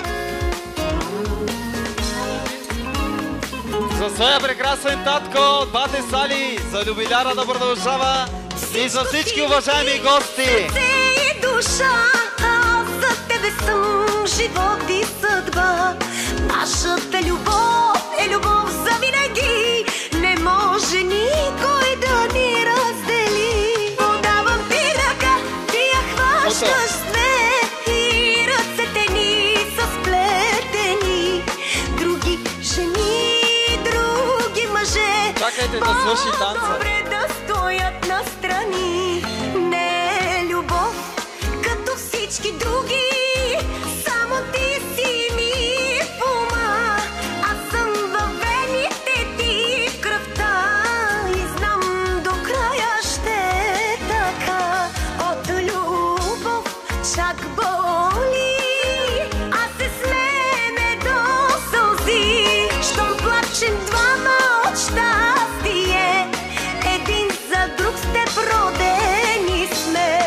За своя прекрасен татко от Бате Сали, за любиляра да продължава и за всички уважаеми гости. Душа, аз за тебе съм живот и съдба. Нашата любов е любов за винаги. Не може никой да ни раздели. Подавам ти ръка, ти я хващаш ме и ръцете ни са сплетени. Други жени, други мъже, чакайте да свърши танца. По-добре да стоят настрани. Не е любов като всички други, само ти си ми в ума. Аз съм във вените ти в кръвта и знам до края ще е така. От любов чак боли, а се смееме до сълзи. Щом плачем двама от щастие, един за друг с теб родени сме.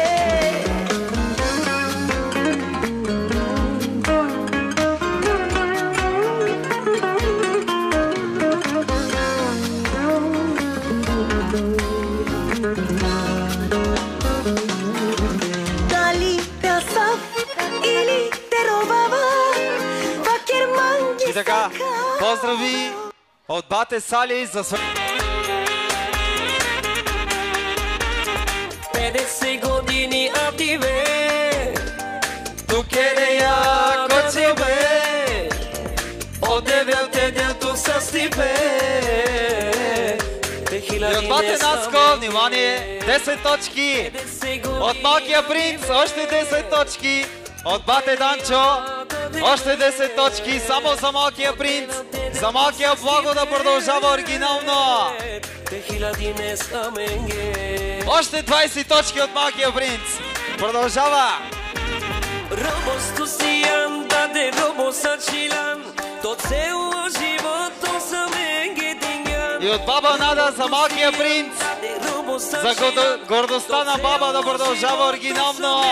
И така, поздрави от Бате Сали за своя... петдесет години, а ти бе, тук е нея, коце бе, от девелте дето с ти бе. И от Бате Наско, внимание, десет точки. От Малкия принц, още десет точки. От Бате Данчо, още десет точки. Само за Малкия принц. За Малкия Благо да продължава оригинално. Още двайсет точки от Малкия принц. Продължава. Робосто си даде робоса чилан, то цел живото са менге дингян. И от баба Нада за Малкия принц. За гордостта на баба да продължава оригинално.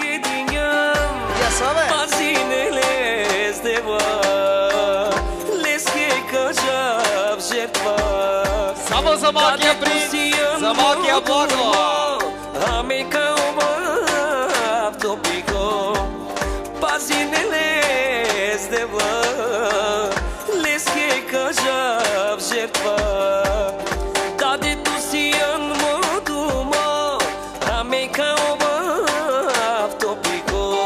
Я са бе. Пазинеле с дева, леске кажа в жертва. Само за Малкия принц, за Малкия Благо. Ами каоба в топико, пазинеле с дева, леске кажа в жертва. Дадето си ян модума, ами каоба в топико.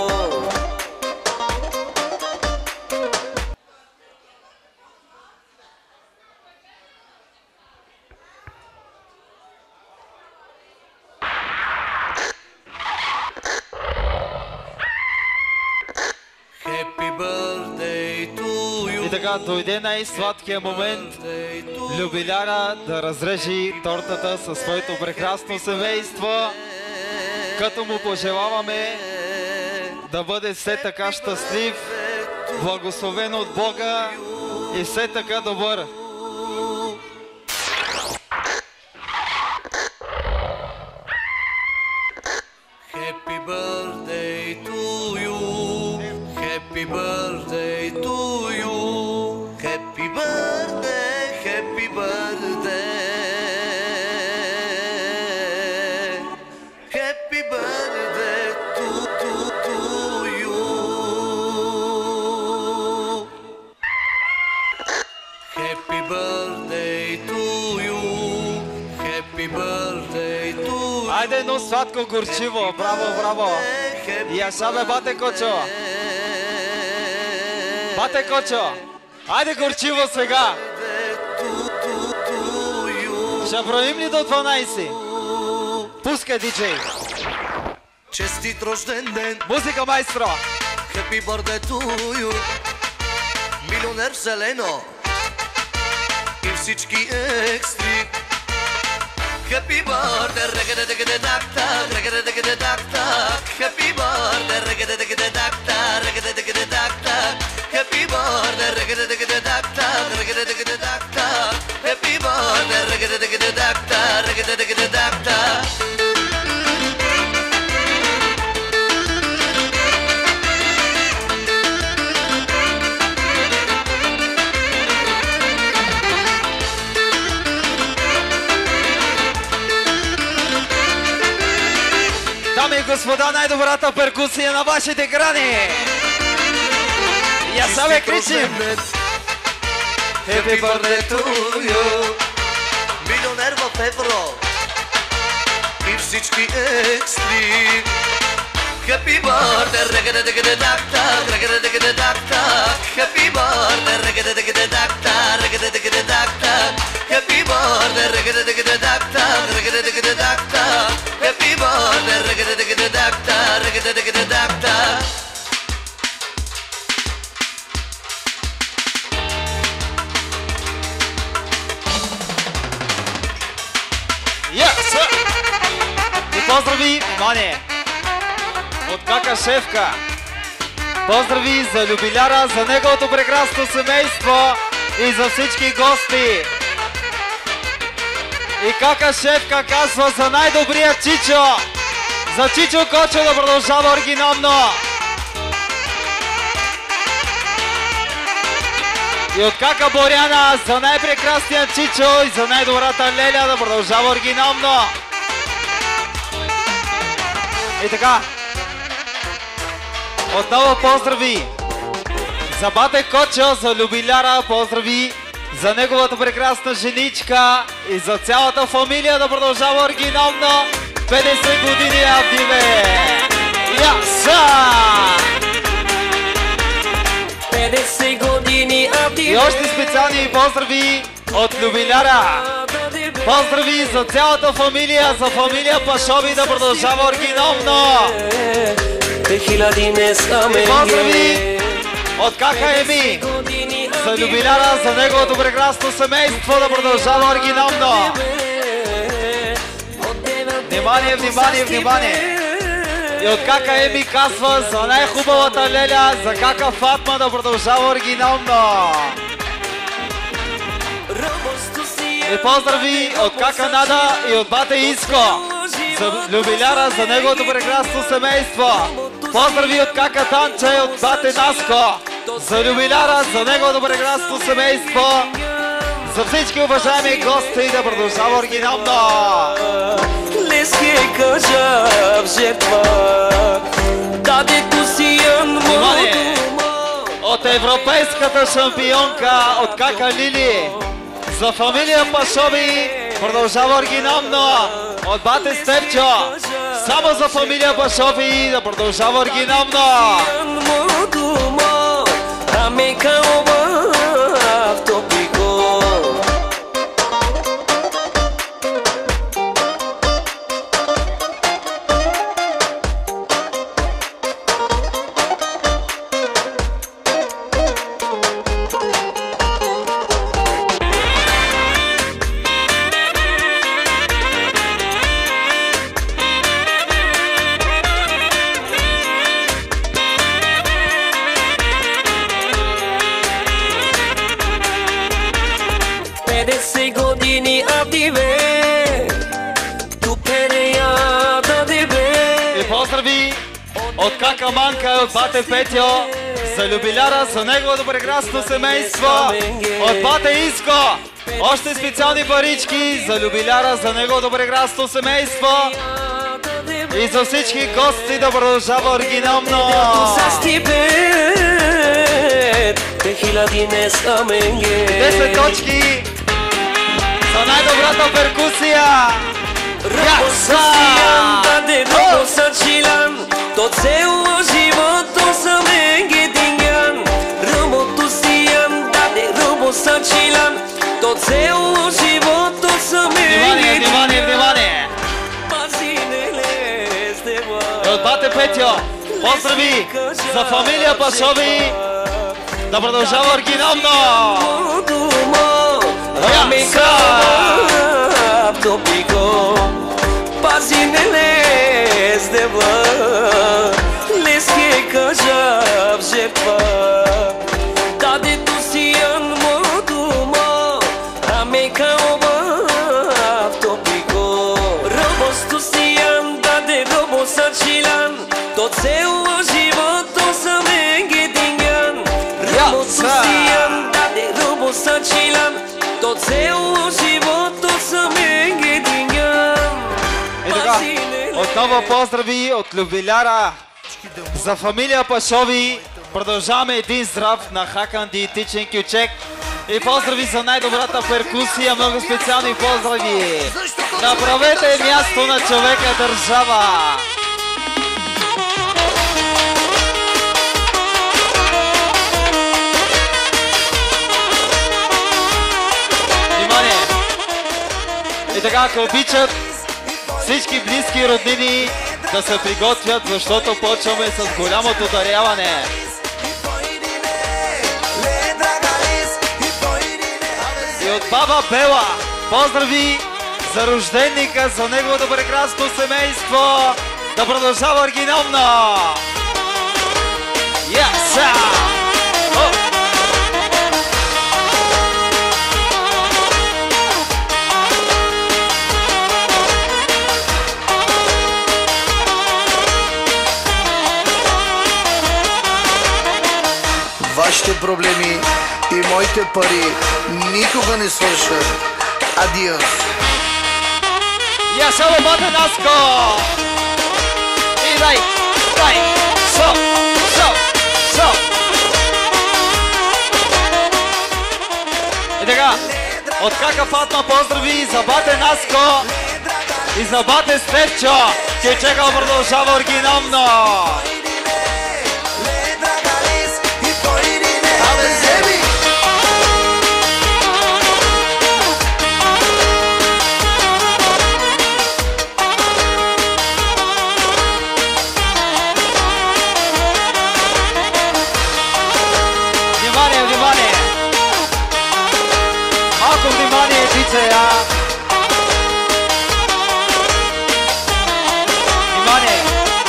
И така, дойде най-сладкия момент любиляра да разрежи тортата със своето прекрасно семейство, като му пожелаваме да бъде все така щастлив, благословен от Бога и все така добър. Happy birthday to you. Happy birthday to you. Happy birthday, happy birthday. Happy birthday to, to, to you. Happy birthday to you. Happy birthday to you. Айде едно сладко горчиво, браво, браво. И аша бе, бате Кочо. Бате Кочо, айде горчиво сега. Ще броим ли до дванайсет? Пускай, диджей. Честит рожден ден. Музика, майстро. Happy birthday to you. Милионер Селено и всички екстри. Happy birthday, reggae reggae dakta, reggae reggae dakta. Happy birthday, reggae reggae dakta, reggae reggae dakta. Happy birthday, reggae reggae dakta, reggae reggae dakta. Happy birthday, reggae господа, най-добрата перкусия на вашите грани! Я сега кричим! Happy birthday to you! Милионер в евро и всички екстри. Happy birthday, regga-da-digga-da-dak-tak, regga-da-digga-da-dak-tak. Happy birthday, regga-da-digga-da-dak-tak, regga-da-digga-da-dak-tak. Happy birthday, regga-da-digga-da-dak-tak, regga-da-digga-da-dak-tak. Happy birthday, regga-da-digga-da-dak-tak, regga-da-digga-da-dak-tak. Yes! И поздрави, внимание! От кака Шефка. Поздрави за любиляра, за неговото прекрасно семейство и за всички гости. И кака Шефка казва за най-добрия Чичо. За Чичо Кочо да продължава оригинално. И от кака Боряна за най-прекрасния Чичо и за най-добрата Леля да продължава оригинално. И така. Отново поздрави за бате Кочо, за любиляра, поздрави за неговата прекрасна женичка и за цялата фамилия да продължава оригинално. петдесет години Авдиве! Яса! петдесет години Авдиве! И още специални поздрави от любиляра. Поздрави за цялата фамилия, за фамилия Пашови да продължава оригинално. И поздрави от кака Еми за любиляра, за неговото прекрасно семейство да продължава оригинално. Внимание, внимание, внимание! И от кака Еми казва за най-хубавата Леля, за кака Фатма да продължава оригинално. И поздрави от кака Нада и от бате Иско за любиляра, за неговото прекрасно семейство. Поздрави от кака Танча и от бате Наско за любиляра, за неговото прекрасно семейство. За всички уважаеми гости да продължава оригинално. Внимание! От европейската шампионка от кака Лили за фамилия Пашови продължава оригинално. От бате Степчо само за фамилия Пашови да продължава оригинално. И поздрави от кака Манка и от бате Петьо за любиляра, за неговото прекрасно семейство. От бате Иско още специални парички за любиляра, за неговото прекрасно семейство. И за всички гости да продължава оригинално. десет точки за най-добрата перкусия. Rabosasiam de Rabosachilan, tot celo životo sa menge dingan. Rabotusiam de Rabosachilan, tot celo životo sa menge. Внимание, внимание, внимание! От бате Петьо, поздрави за фамилия Пашови да продължава оригинално. Pazinele de vă Leske kaža v žepa Da de tu si an moduma A me kao bav topiko Robos tu si an da de robos ačilan To celo životo sa menge dingan Robos tu si an da de robos ačilan To celo životo sa menge dingan. И така, отново Отново поздрави от Любиляра за фамилия Пашови. Продължаваме един здрав на Хакан диетичен кючек. И поздрави за най-добрата перкусия. Много специални поздрави. Направете място на човека държава. Внимание! И така, ако обичат всички близки роднини да се приготвят, защото почваме с голямото даряване. И от баба Бела поздрави за рожденника, за неговото прекрасно семейство. Да продължава оригинално! Yes, sir! Oh. Вашите проблеми и моите пари никога не свършат. Адиос! Я само бате Наско! И дай, дай, со, со, со! И така, от Кака Фатма поздрави за бате Наско и за бате Стефчо, че чека продължава оригинално! Внимание, дицея! Внимание!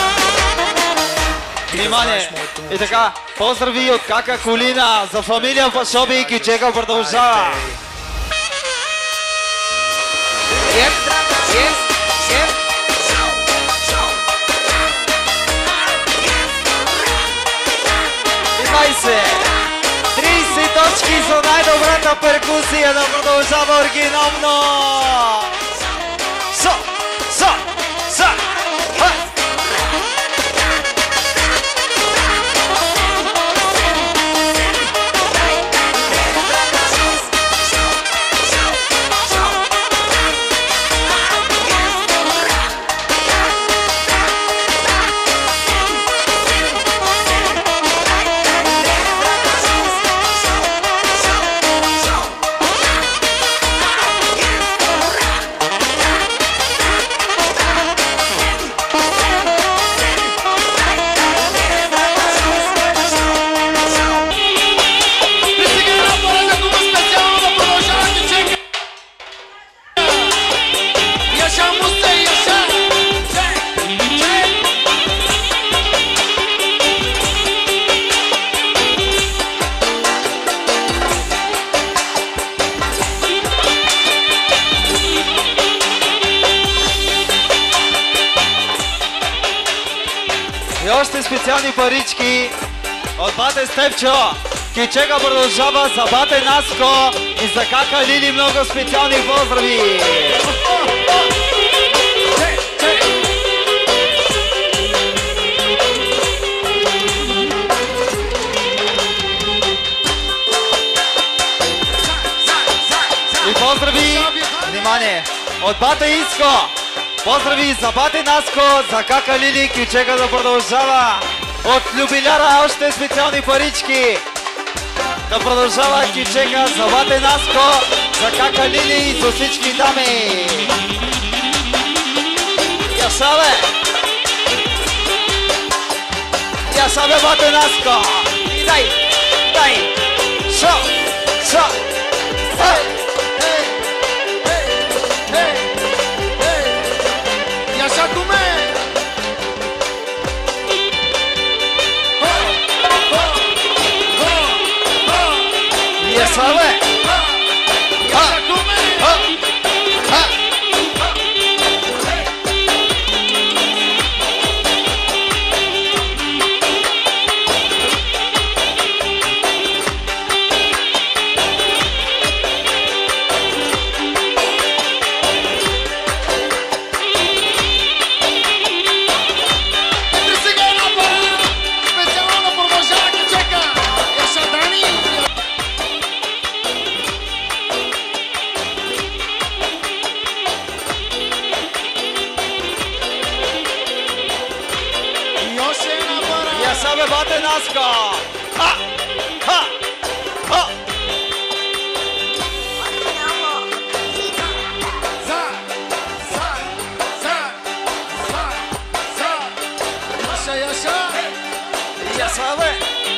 Внимание! И така, поздрави от Кака Колина за фамилия Пашоби и кючека продължава! Еп, еп, еп! двайсет! трийсет точки за най-добрата перкусия да продължава оригинално! Со! Со! Со! Ха! Специални парички от бате Стефчо. Кючека продължава за бате Наско и за Кака Лили много специални поздрави. И поздрави, внимание, от бате Иско. Поздрави за бате Наско, за Кака Лили, кючека да продължава. От Любиляра още специални парички. Да продължава кючека за бате Наско, за Кака Лили и за всички дами. Ясаве! Ясаве бате Наско! И дай! Дай! Шо! Шо! Ей! Sabe? Ha! Ha! Ha! Наско! Ха! Ха! Ха! За! За! За! За! За! Яша, яша! Яша, бе!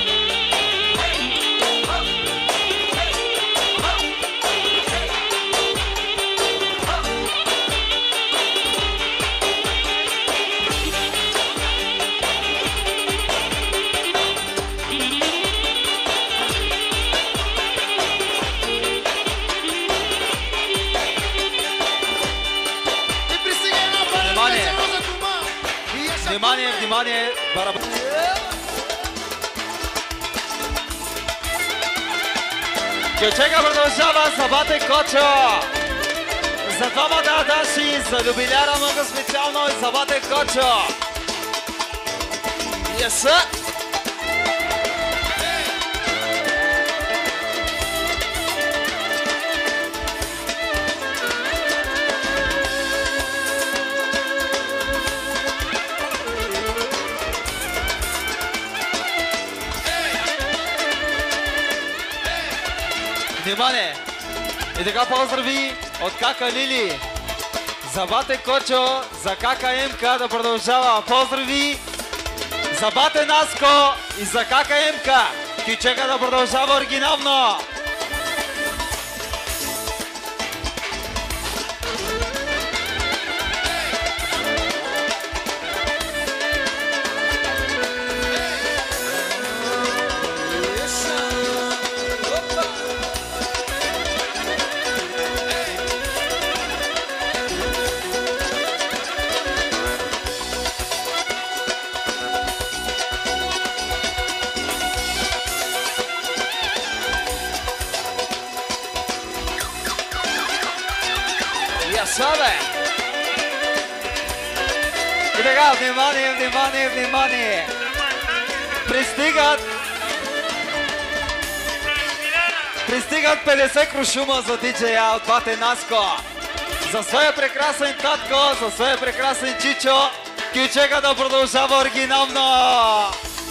Внимание, внимание, барабан. Кючека продължава за Бате Кочо. За двамата адаши, за любиляра много специално и за Бате Кочо. Яса! Внимание! И така поздрави от Кака Лили за Бате Кочо, за Кака Емка да продължава. Поздрави за Бате Наско и за Кака Емка. Кючека да продължава оригинално. Сабе! И така, внимание, внимание, внимание! Пристигат Пристигат петдесет крушума за диджея от Бате Наско. За своя прекрасен татко, за своя прекрасен чичо, Кючека да продължава оригинално!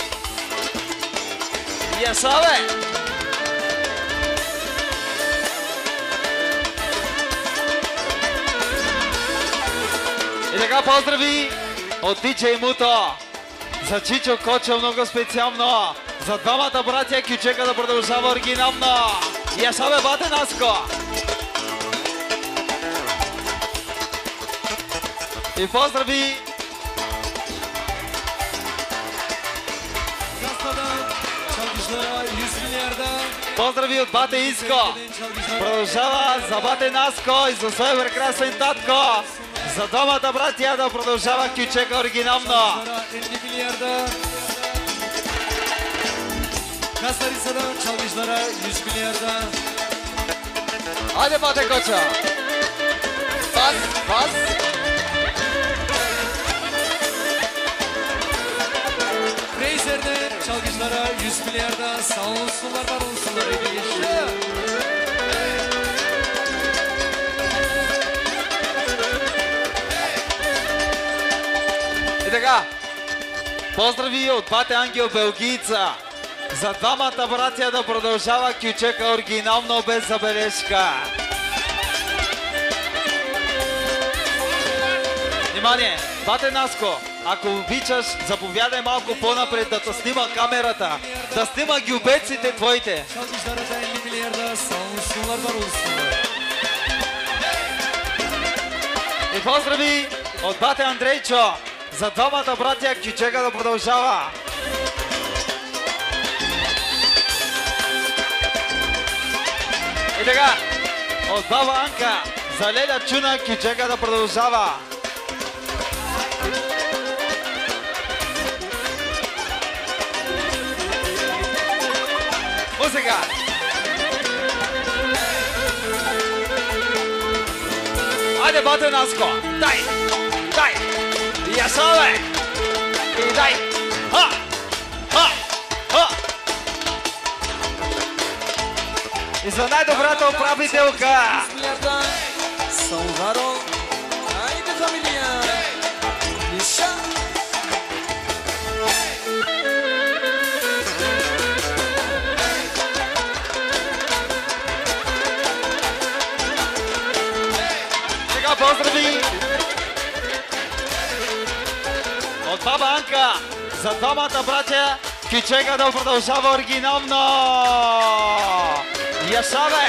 Ясабе! И така поздрави от диджей Муто за Чичо Кочо много специално. За двамата братя Кючека да продължава оригинално. Яша бе, Бате Наско! И поздрави Поздрави от Бате Иско! Продължава за Бате Наско и за своя прекрасен татко! За двамата братя да продължава Кючека оригинално! Kaslarica'dan çalgıçlara yüz milyarda. Hadi Bate Koço! Bas, bas! Razer'den çalgıçlara yüz milyarda. Sağ olsunlar, var olsunlar. И така, поздрави от Бате Ангел Белгийца. За двамата братя да продължава Кючека оригинално без забележка. Внимание, Бате Наско, ако обичаш, заповядай малко по-напред да те снима камерата, да снима гюбеците твоите. И поздрави от Бате Андрейчо. За двамата братя Кючека да продължава. И така, от баба Анка, за Леля Чуна Кючека да продължава. Музика! Айде, Бате Наско! Дай! Дай! Яса, бе! И дай! Ха! Ха! Ха! И за най-добрата управителка! Salvador, айде, фамилия! Лиша! поздрави от баба Анка за двамата братя. Кючега да продължава оригинално. Яшаве!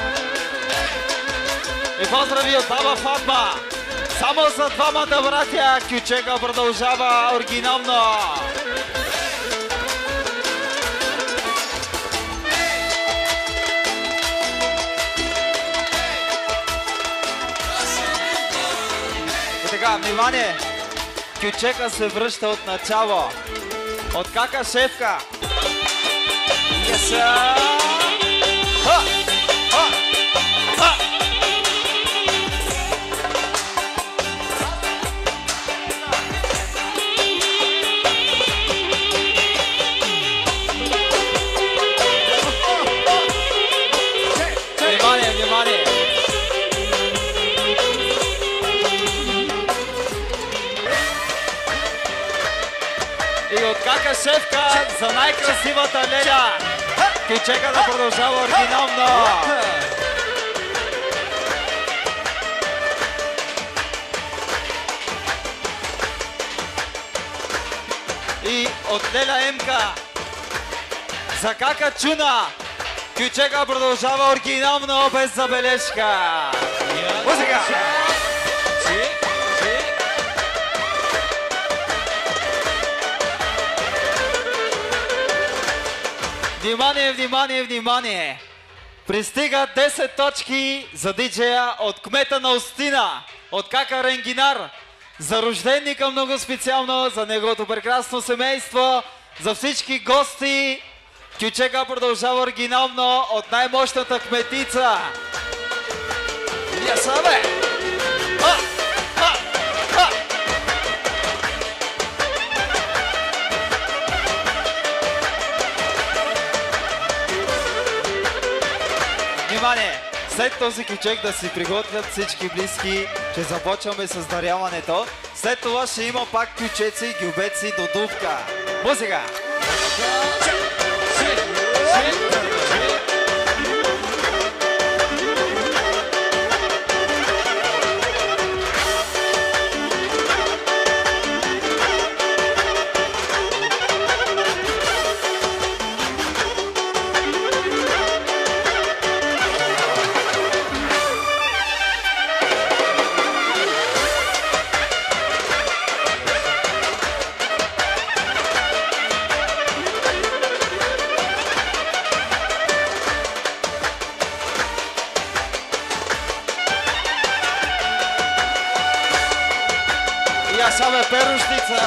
И поздрави от баба Фатма. Само за двамата братя Кючега продължава оригинално. И така, внимание! Кючега се връща от начало. От кака шефка. Яса! Ха! Ха! Ха! Внимание, внимание! И от кака шефка за най-красивата Леля. Кючега да продължава оригинално. И от Леля Емка за кака Чуна. Кючега продължава оригинално без забележка. Музика! Внимание, внимание, внимание! Пристигат десет точки за диджея от кмета на Устина, от кака Ренгинар, за рожденника много специално, за неговото прекрасно семейство, за всички гости. Кючега продължава оригинално от най-мощната кметица. Ясабе! А! А! А! Внимание! След този кючек да си приготвят всички близки, че започваме с даряването. След това ще има пак кючеци, гюбеци до дупка. Музика! Ясаве перушница!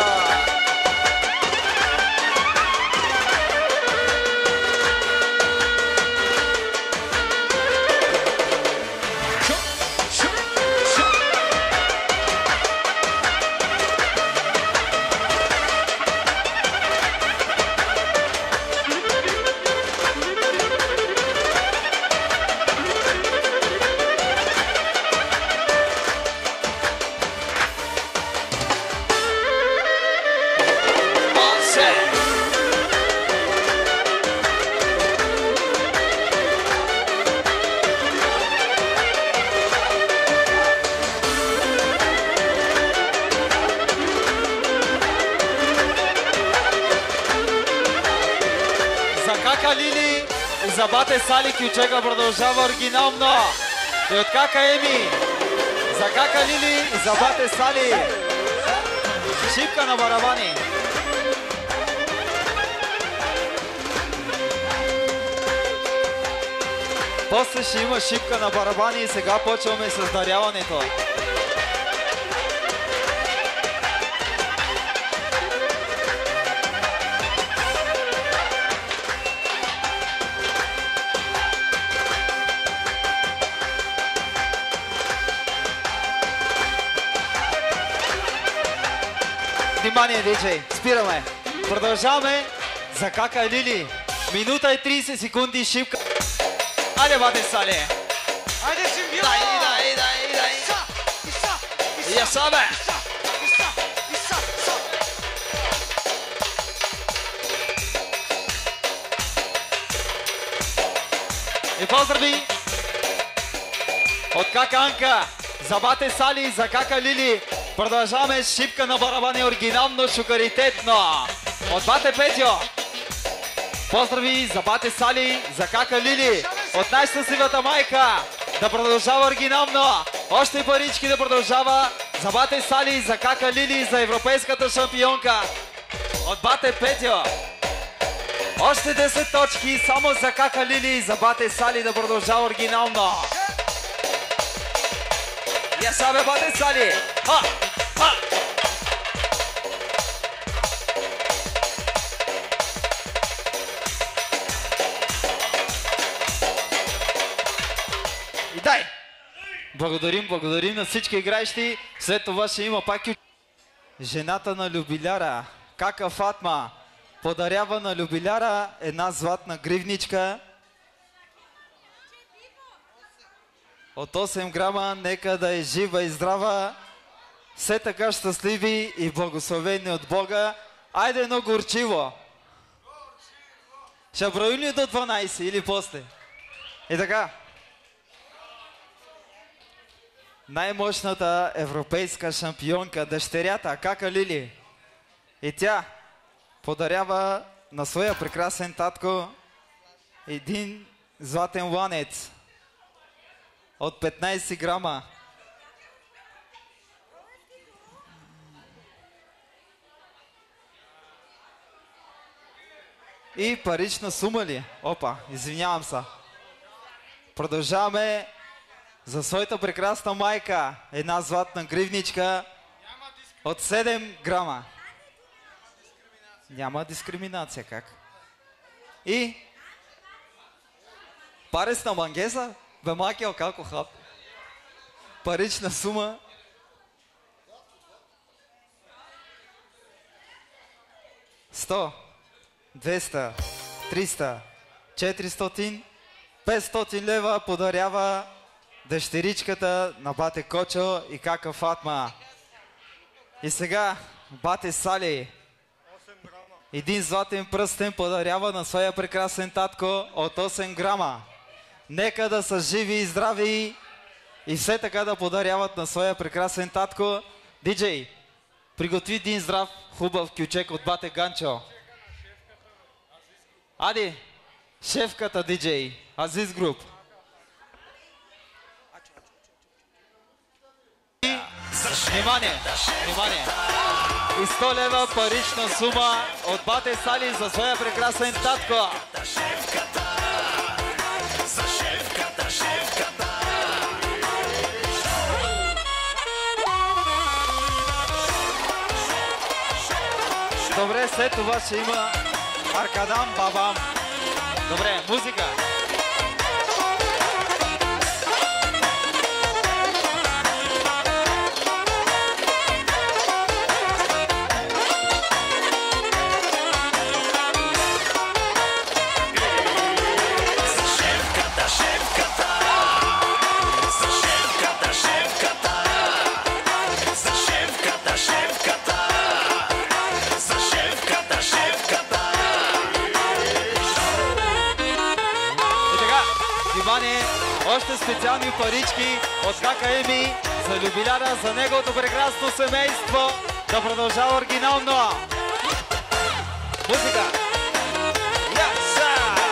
За бате Сали Кючега продължава оригинално. И от кака Еми. За кака Лили и за бате Сали. Шипка на барабани. После ще има шипка на барабани и сега почваме с даряването. Внимание, диджей, спираме. Продължаваме за кака Лили. Минута и трийсет секунди шипка. Айде, бате Сали. Айде, Симбио! Дай, дай, дай, дай. Ясабе! И поздрави от кака Анка. за бате Сали и за кака Лили. Продължаваме с шипка на барабани, оригинално, шукаритетно. От бате Петьо. Поздрави за бате Сали, за кака Лили. От най-щастливата майка. Да продължава оригинално. Още парички да продължава за бате Сали, за кака Лили, за европейската шампионка. От бате Петьо. Още десет точки само за кака Лили и за бате Сали да продължава оригинално. Я сабе бате Сали. Ха! Ха! И дай! Благодарим, благодарим на всички играещи. След това ще има пак и жената на любиляра, кака Фатма, подарява на любиляра една златна гривничка от осем грама. Нека да е жива и здрава. Все така щастливи и благословени от Бога. Айде едно горчиво. Ще броим ли до дванайсет или после? И така. Най-мощната европейска шампионка, дъщерята, кака Лили. И тя подарява на своя прекрасен татко един златен ланец от петнайсет грама. И парична сума ли? Опа, извинявам се. Продължаваме за своята прекрасна майка. Една златна гривничка от седем грама. Няма дискриминация, как? И паресна мангеза, бе макел како хап. Парична сума сто, двеста, триста, четиристотин, петстотин лева подарява дъщеричката на бате Кочо и кака Фатма. И сега бате Сали един златен пръстен подарява на своя прекрасен татко от осем грама. Нека да са живи и здрави и все така да подаряват на своя прекрасен татко. Диджей, приготви един здрав, хубав кючек от бате Ганчо. Ади, шефката диджей, Азиз Груп. Внимание, внимание. И сто лева парична сума от бате Сали за своя прекрасен татко. Добре, след това ще има Аркадам Бабам. Добре, музика. Още специални парички от кака Еми за любиляра, за неговото прекрасно семейство. Да продължава оригинално. Музика. Яса!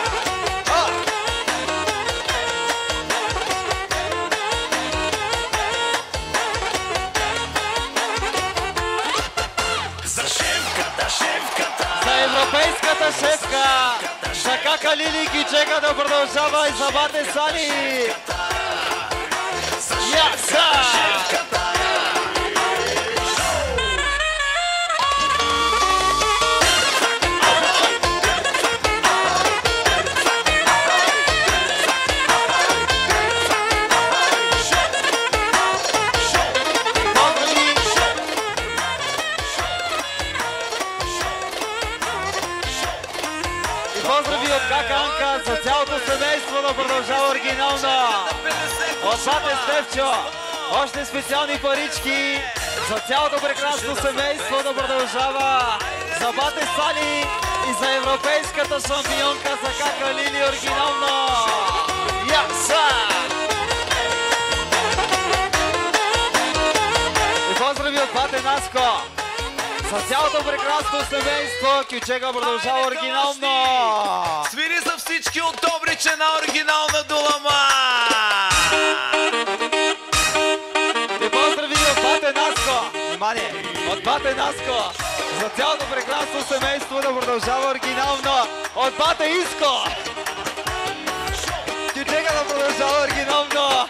За шефката, шефката. За европейската шефка. За кака Лили кичека да продължава и за бате Сали. Яса! Поздрави от кака Анка за цялото семейство да продължава оригинално. От бате Стефчо още специални парички за цялото прекрасно семейство да продължава. За бате Сали и за европейската шампионка за кака Лили оригинално. Яса! Наско. За цялото прекрасно семейство Кючека продължава оригинално. Свири за всички от Добрича на оригинална Дулама. И поздрави от бате Наско. Внимание, от бате Наско. За цялото прекрасно семейство да продължава оригинално. От бате Иско. Кючека да продължава оригинално.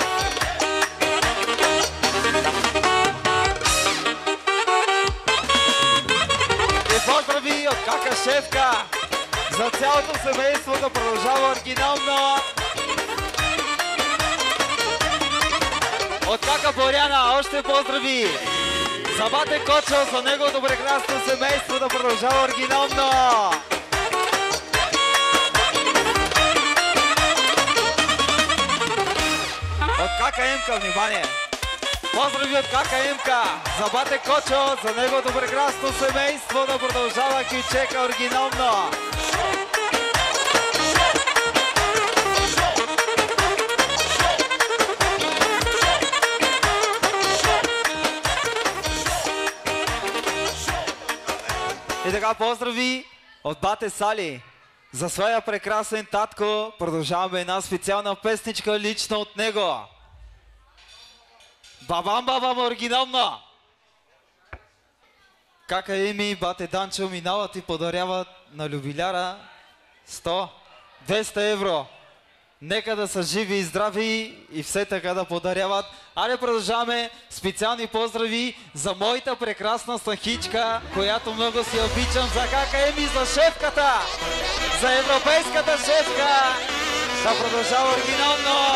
Поздрави от кака Шефка. За цялото семейство да продължава оригинално. От кака Боряна още поздрави. За бате Кочо, за неговото прекрасно семейство да продължава оригинално. От кака Емка, внимание. Поздрави от кака Емка, за бате Кочо, за неговото прекрасно семейство да продължава Кючека оригинално. И така поздрави от бате Сали. За своя прекрасен татко продължаваме една специална песничка лично от него. Бабам, бабам, оригинално! Кака Еми, бате Данчо, минават и подаряват на любиляра сто до двеста евро. Нека да са живи и здрави и все така да подаряват. Аре, продължаваме специални поздрави за моята прекрасна снахичка, която много си обичам, за кака Еми, за шефката, за европейската шефка. Да продължава оригинално!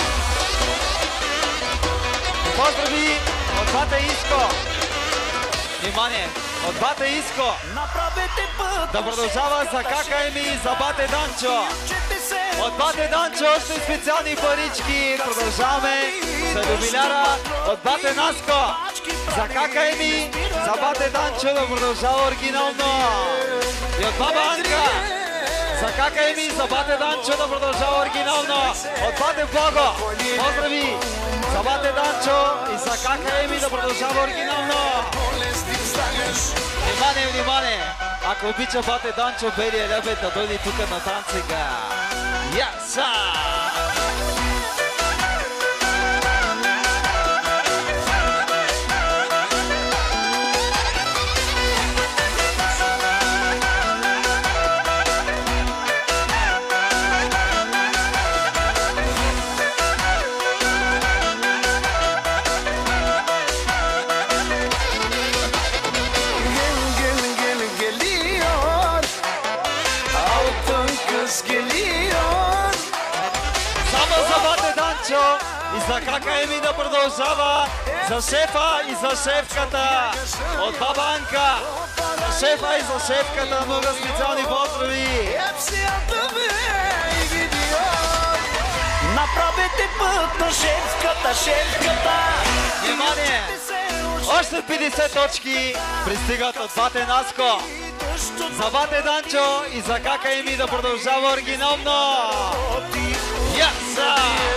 Поздрави от бате Иско! Внимание! От бате Иско! Да продължава за кака Еми и за бате Данчо! От бате Данчо още специални парички! Продължаваме за юбиляра от бате Наско! За кака Еми, за бате Данчо да продължава оригинално! И от баба Анка! За кака Еми, за бате Данчо да продължава оригинално! От бате Бого! Поздрави! За бате Данчо и за кака Еми да продължава оригинално! Внимание, внимание! Ако обича бате Данчо, белия лебед да дойде тук на танцега! Яса! И за кака Еми да продължава, за шефа и за шефката от баба Анка. За шефа и за шефката много специални поздрави. Направете път на шефката, шефката. Внимание! Още петдесет точки пристигат от бате Наско. За бате Данчо и за кака Еми да продължава оригинално. Яса!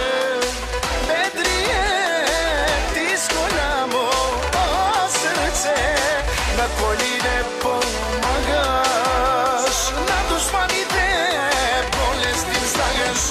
Ти с голямо сърце на колине помагаш, на душманите болести слагаш.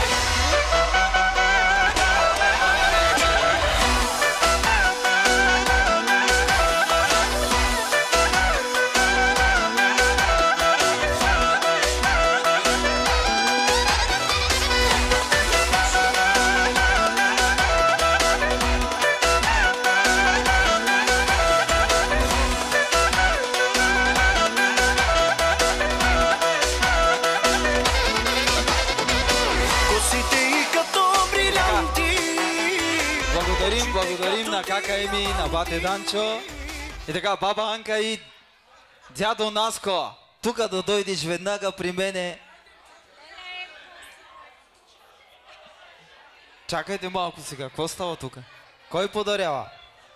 Благодарим на кака Еми, на бате Данчо. И така, баба Анка и дядо Наско, тук да дойдеш веднага при мене. Чакайте малко сега, какво става тук? Кой подарява?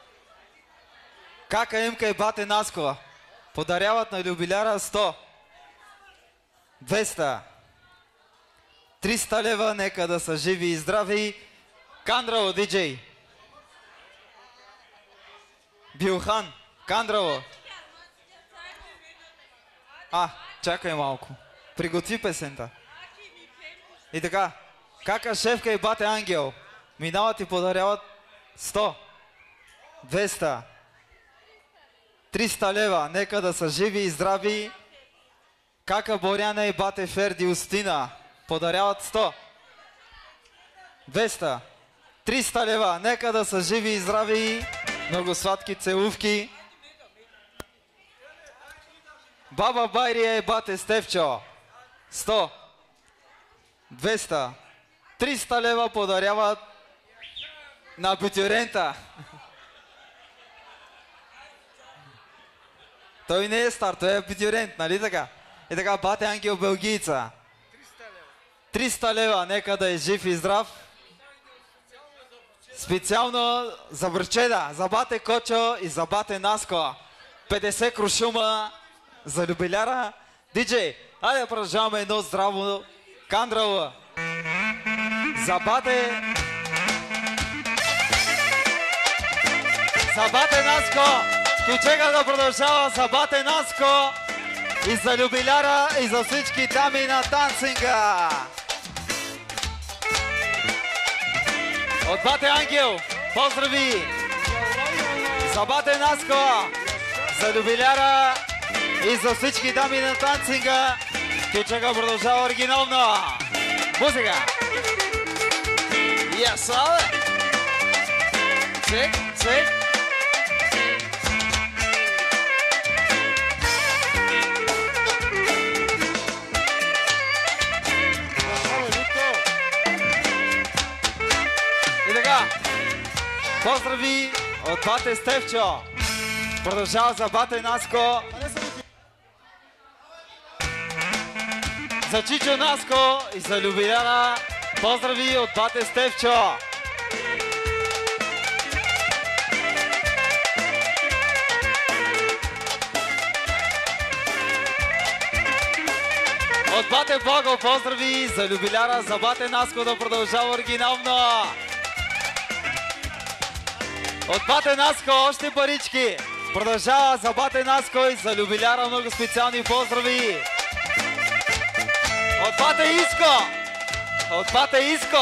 Кака Емка и бате Наско подаряват на юбиляра сто, двеста, триста лева, нека да са живи и здрави. Кандрао, диджей. Билхан, Кандраво. А, чакай малко. Приготви песента. И така, кака Шефка и бате Ангел минават и подаряват сто, двеста, триста лева. Нека да са живи и здрави. Кака Боряна и бате Ферди Устина подаряват сто, двеста, триста лева. Нека да са живи и здрави. Много сладки целувки. Баба Байрия и бате Стефчо сто, двеста, триста лева подаряват на абитюрента. Той не е стар, той е абитюрент, нали така? И така, бате Ангел Белгийца. триста лева, нека да е жив и здрав. Специално за Брчеда, за бате Кочо и за бате Наско. петдесет крушума за любиляра. Диджей, айде продължаваме едно здраво Кандраво. За бате... За бате Наско. Кючека да продължава за бате Наско. И за любиляра, и за всички дами на танцинга. От бате Ангел, поздрави! За бате Наско, за любиляра и за всички дами на танцинга. Кючека продължава оригинално. Музика! Yes, абе! Цек, цек! И така, поздрави от бате Стефчо. Продължава за бате Наско. За Чичо Наско и за любиляра. Поздрави от бате Стефчо. От бате Бого поздрави за любиляра, за бате Наско да продължава оригинално. От бате Наско още парички. Продължава за бате Наско и за любиляра много специални поздрави. От бате Иско. От бате Иско.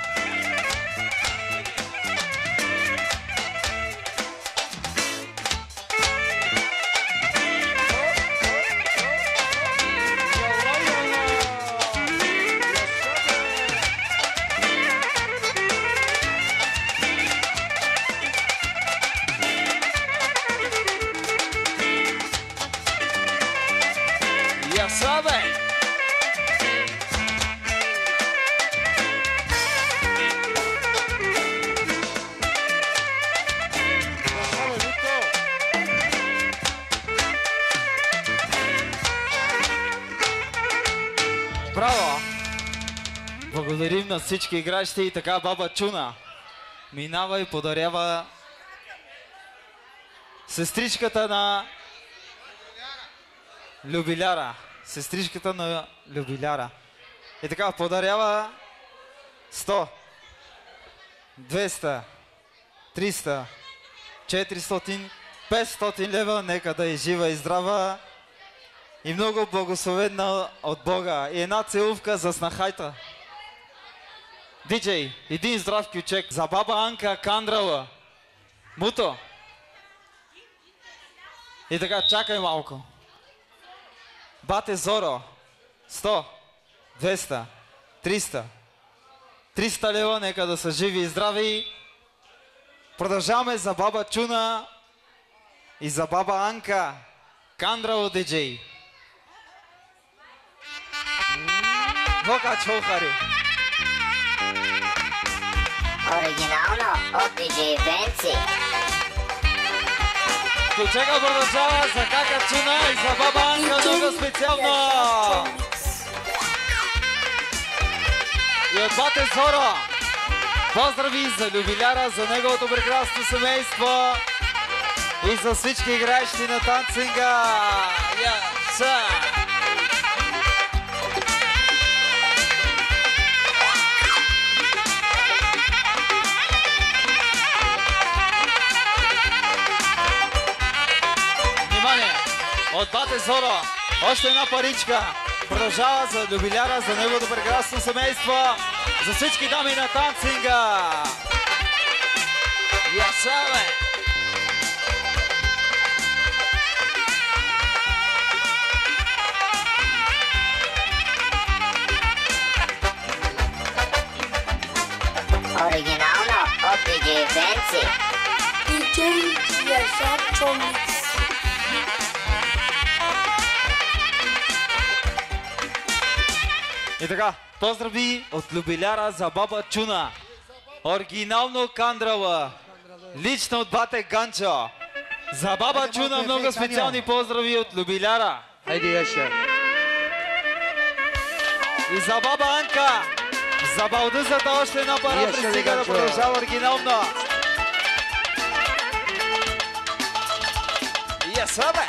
Я сабе! Браво! Благодарим на всички играчи и така баба Чуна минава и подарява сестричката на любиляра. Сестричката на любиляра. И така подарява сто, двеста, триста, четиристотин, петстотин лева. Нека да е жива и здрава. И много благословена от Бога. И една целувка за снахайта. Диджей, един здрав кючек за баба Анка Кандрала. Муто. И така, чакай малко. Бате Зоро. сто, двеста, триста. триста лева, нека да са живи и здрави. Продължаваме за баба Чуна и за баба Анка Кандрала, диджей. Вока чохари. Оригинално от диджей Венци. Кючека продължава за кака Чуна и за баба Анка много специално. И от бате Зоро. Поздрави за любиляра, за неговото прекрасно семейство и за всички играещи на танцинга. Yes, sir. от бате Зоро. Още една паричка. Продължава за юбиляра, за неговото прекрасно семейство. За всички дами на танцинга. Ясаве! Оригинално от ди джей Венци. ди джей Ясав Чомикс. И така, поздрави от любиляра за баба Чуна. Оригинално Кандрала. Лично от бате Ганчо. За баба Чуна много специални поздрави от любиляра. Хайде, Яша. И за баба Анка. За балдъзата още една пара пристига да продължава оригинално. Яса, бе!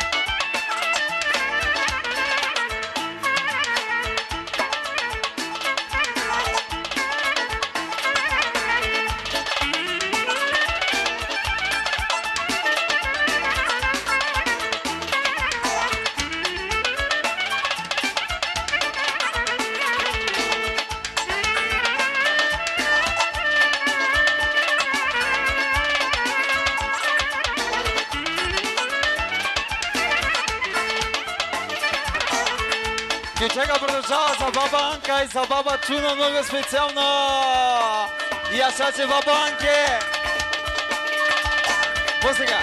Кючека продължава за баба Анка и за баба Чуна много специално. И аз ще баба Анке. По-сега.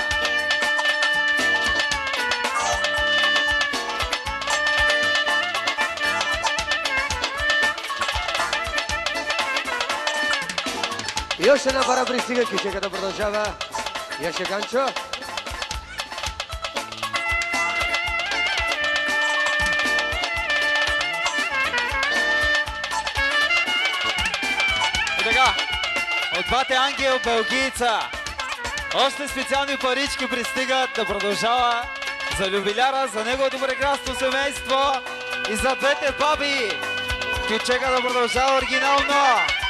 И още една пара пристига, Кючека да продължава. Яша Ганчо. От бате Ангел Белгийца. Още специални парички пристигат да продължава за юбиляра, за неговото прекрасно семейство и за двете баби. Кючека да продължава оригинално.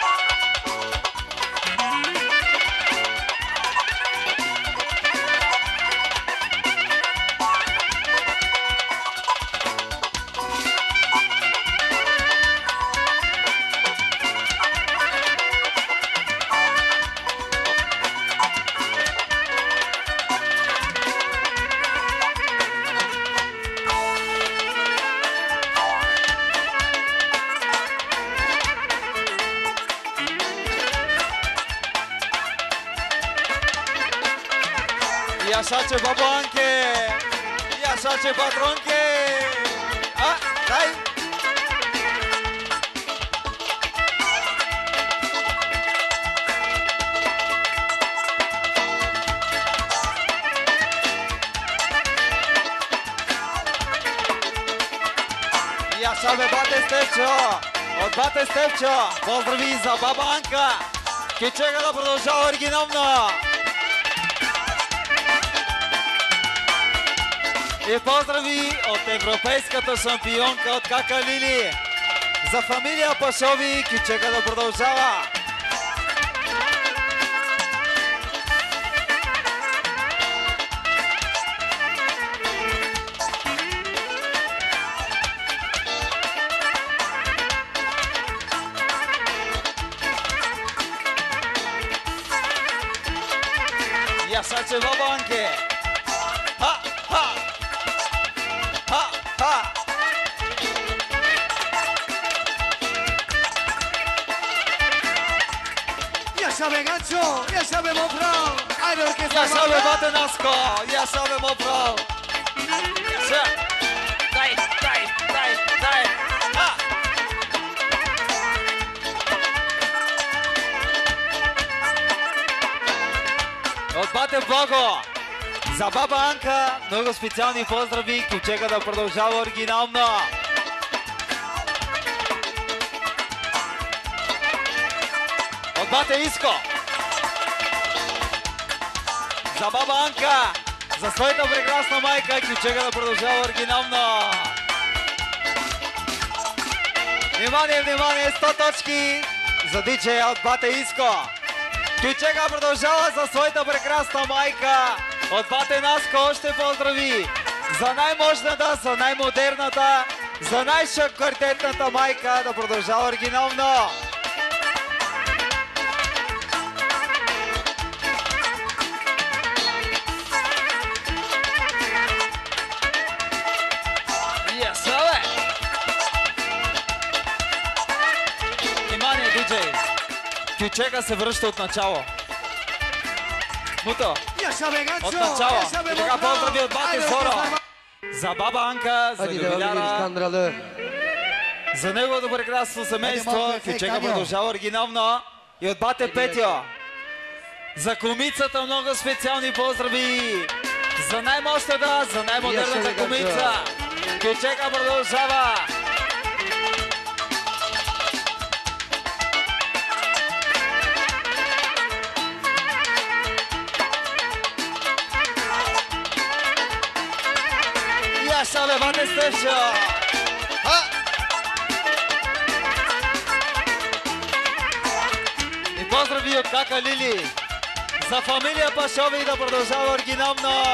Ясаче бабанке, ясаче патронке. А, дай. Ясаве бате Стефчо, от бате Стефчо. Поздрави за баба Анка. Кючека да продължава оригинално. И поздрави от европейската шампионка от Кака Лили. За фамилия Пашови, Кючека да продължава. Ясаче бабанке. Ха, ха. Ха, ха! Ясаве Ганчо, ясаве мопрал. Айде оркестра. Ясаве бате Наско, ясаве мопрал. Яса. Дай, дай, дай, дай. Ха! От бате Бого. За баба Анка много специални поздрави. Кючека да продължава оригинално. От бате Иско. За баба Анка. За своята прекрасна майка. Кючека да продължава оригинално. Внимание, внимание, сто точки за диджея от бате Иско. Кючека продължава за своята прекрасна майка. От бате Наско още поздрави. за най-мощната, за най-модерната, за най-шаквартетната майка да продължава оригинално. Yes, бе! Внимание, диджей! Кючека се връща от начало. Муто! От начало! И така поздрави от бати Зоро! За баба Анка, за юбиляра, за неговото прекрасно семейство. Кючека продължава оригинално. И от бате Петьо. За комицата много специални поздрави. За най-мощната, за най-модерната комица. Кючека продължава. Яша, левате Стефчо! И поздрави от кака Лили. За фамилия Пашови да продължава оригинално.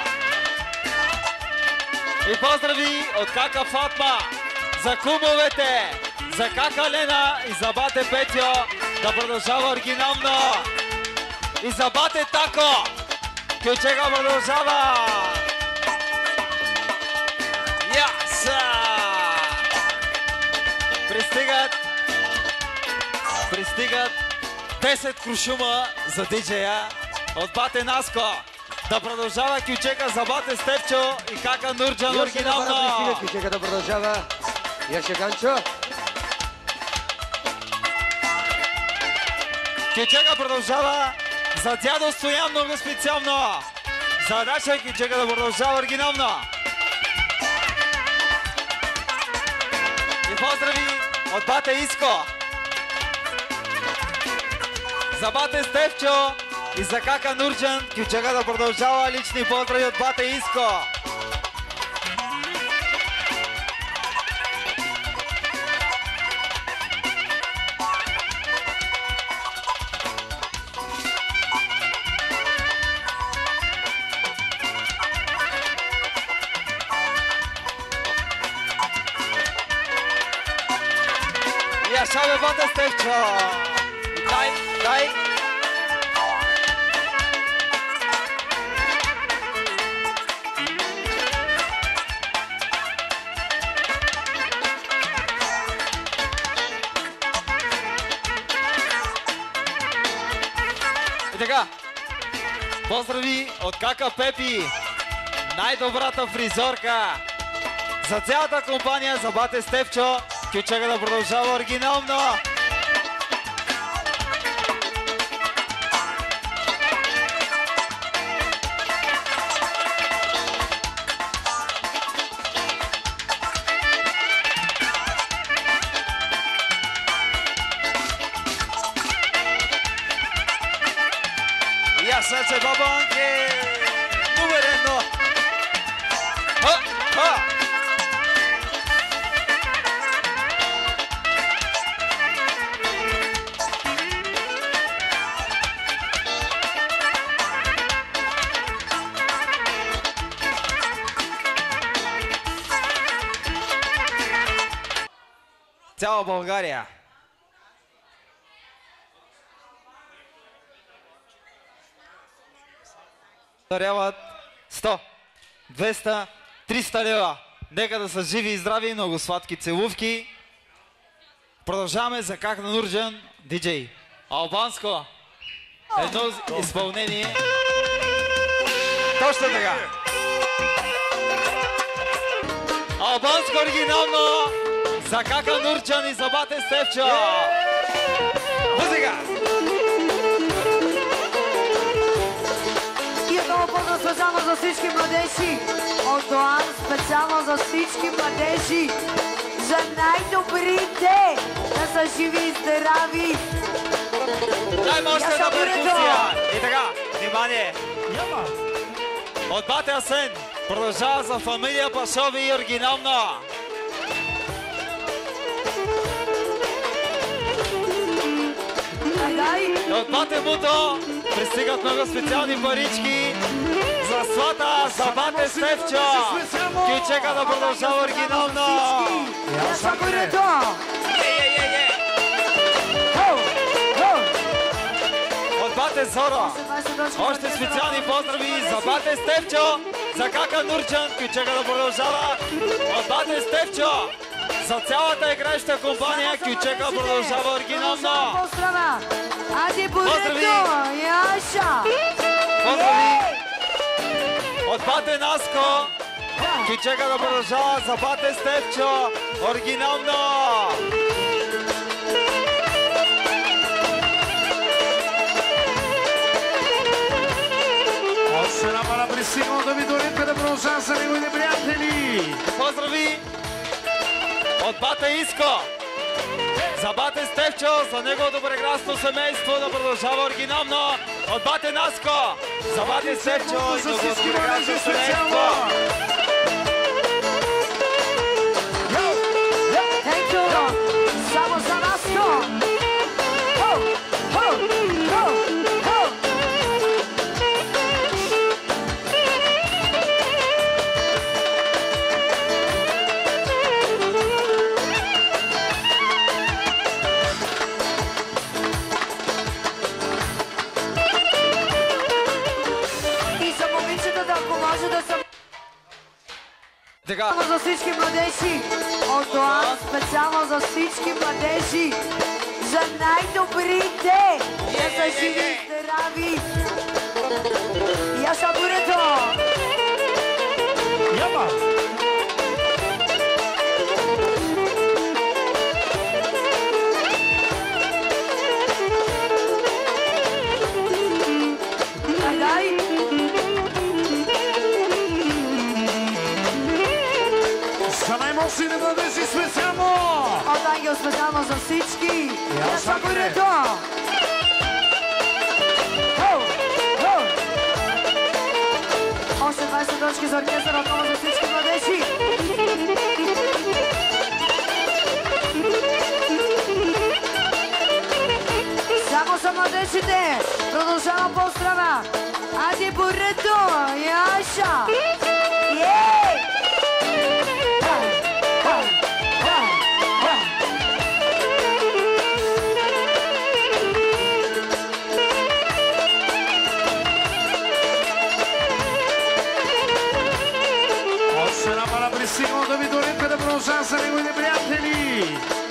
И поздрави от кака Фатма. За кумовете. За кака Лена и за бате Петьо да продължава оригинално. И за бате Тако. Кючека продължава. Яса! Пристигат Пристигат десет крушума за диджея от бате Наско. Да продължава Кючека за бате Стефчо и кака Нурджан оригинално. Пристига Кючека да продължава. Яше Ганчо. Кючека продължава за дядо Стоян много специално. За Даша Кючека да продължава оригинално. И поздрави от бате Иско. За бате Стефчо и за кака Нурджан. Кючека да продължава лични поздрави от бате Иско. Яшаве бате Стефчо. Дай, дай. И така, поздрави от кака Пепи, най-добрата фризорка. За цялата компания, за бате Стефчо, Кючека да продължава оригинално. Яса, че баба Анке! Номер едно! Ха! Ха! Цяла България. Даряват сто, двеста, триста лева. Нека да са живи и здрави, много сладки целувки. Продължаваме за как на Нурджан, диджей. Албанско. Едно изпълнение. Точно така. Албанско оригинално. За кака Нурджан и за бате Стефчо. Музика! И отново поздрав специално за всички младежи. От Доан специално за всички младежи. За най-добрите да са живи и здрави. Най-мощната перкусия. И така, внимание. От бате Асен продължава за фамилия Пашови и оригинално. И от бате Муто пристигат много специални парички за свата за бате Стефчо. Кючека да продължава оригинално. Яша Бурето. От бате Зоро. Още специални поздрави за бате Стефчо. За кака Нурчан. Кючека да продължава. От бате Стефчо. За цялата играеща компания Кючека продължава оригинално. Поздрава. Ади Бурето. Яша. Поздрави. От бате Наско. Кючека да продължава за бате Стефчо. Оригинално. Още една пара пристигнал да ви доритка да продължава са неговите приятели. Поздрави. От бате Иско. За бате Стефчо, за неговото прекрасно семейство да продължава оригинално. От бате Наско. За бате Стефчо и неговото прекрасно семейство. Thank you. Само за Наско. Ho, ho, ho, ho. И за момичетата, ако може да съм... Така. За всички младежи, от Дуан специално за всички младежи, за най-добрите, да са живи и здрави. Яша Бурето! Яма! Дай! За най-мощни младежи специално! От Ангел специално за всички! Яша Бурето! Още двайсет точки за оркестър отново за всички младежи! Само за младежите! Продължава поздрава! Ади Бурето! Яша! Ей! Още една пара пристигнал да ви доритка да продължава са неговите приятели.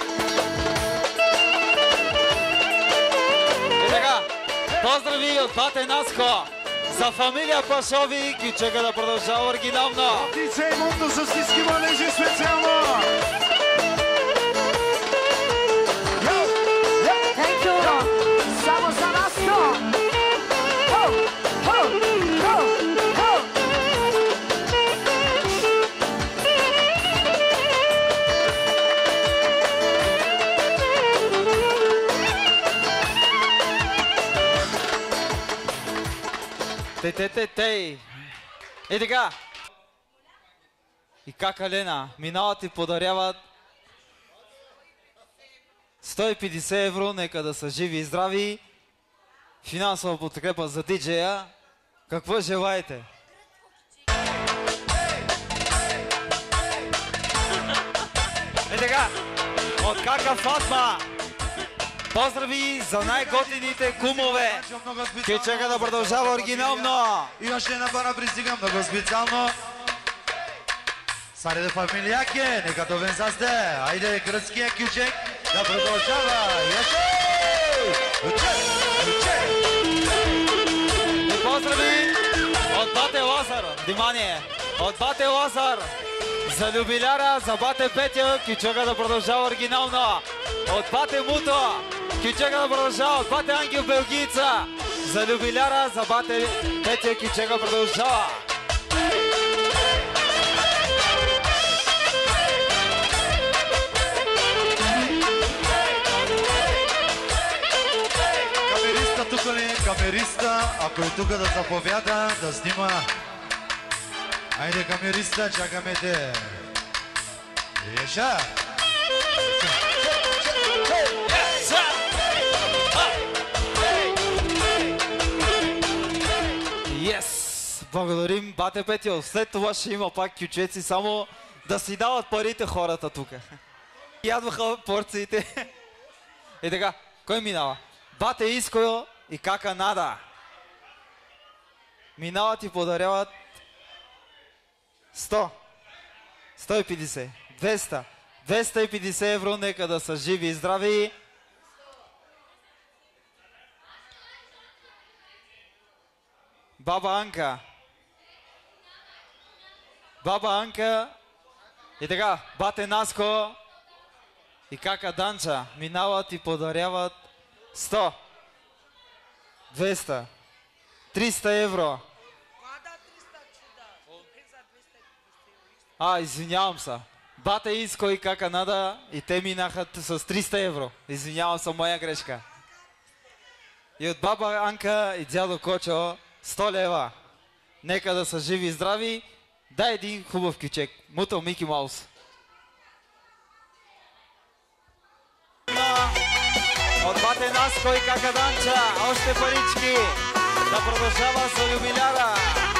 И така, поздрави от бате Наско. За фамилия Пашови, Кючека да продължава оригинално. Диджей Мунто за всички младежи специално. Thank you. Само за Наско. Ho, ho, ho, ho. Тей, тей, тей, тей. И така. И кака Лена, минават и подаряват сто и петдесет евро, нека да са живи и здрави. Финансова подкрепа за диджея. Какво желаете? И така, от кака Фатма. Поздрави за най-готините кумове. Кючека да продължава оригинално. И още една пара пристигам много специално. Сареде фамилияке, нека да вензасте. Айде, гръцкия Кючек да продължава. И поздрави от бате Лазар. Внимание! От бате Лазар. За любиляра, за бате Петя, Кючека да продължава оригинално. От бате Муто, Кючека да продължава. От бате Ангел Белгийца. За любиляра, за бате Петя, Кючека продължава. Камериста тук ли? Камериста, ако е тук да заповяда, да снима. Айде, камериста, чакаме те. Еша! Yes! благодарим, бате Петио. След това ще има пак кючеци, само да си дават парите хората тук. Ядваха порциите. И така, кой минава? Бате Иско и кака Нада. Минават и подаряват сто, сто и петдесет, двеста, двеста и петдесет евро, нека да са живи и здрави. Баба Анка. Баба Анка. И така, бате Наско и кака Данча минават и подаряват сто, двеста, триста евро. А, извинявам се. Бате Иско и кака Нада и те минаха с триста евро. Извинявам се, моя грешка. И от баба Анка и дядо Кочо сто лева. Нека да са живи и здрави. Дай един хубав кючек. Мутъл Мики Маус. От бате Наско и кака Данча още парички. Да продължава за юбиляра.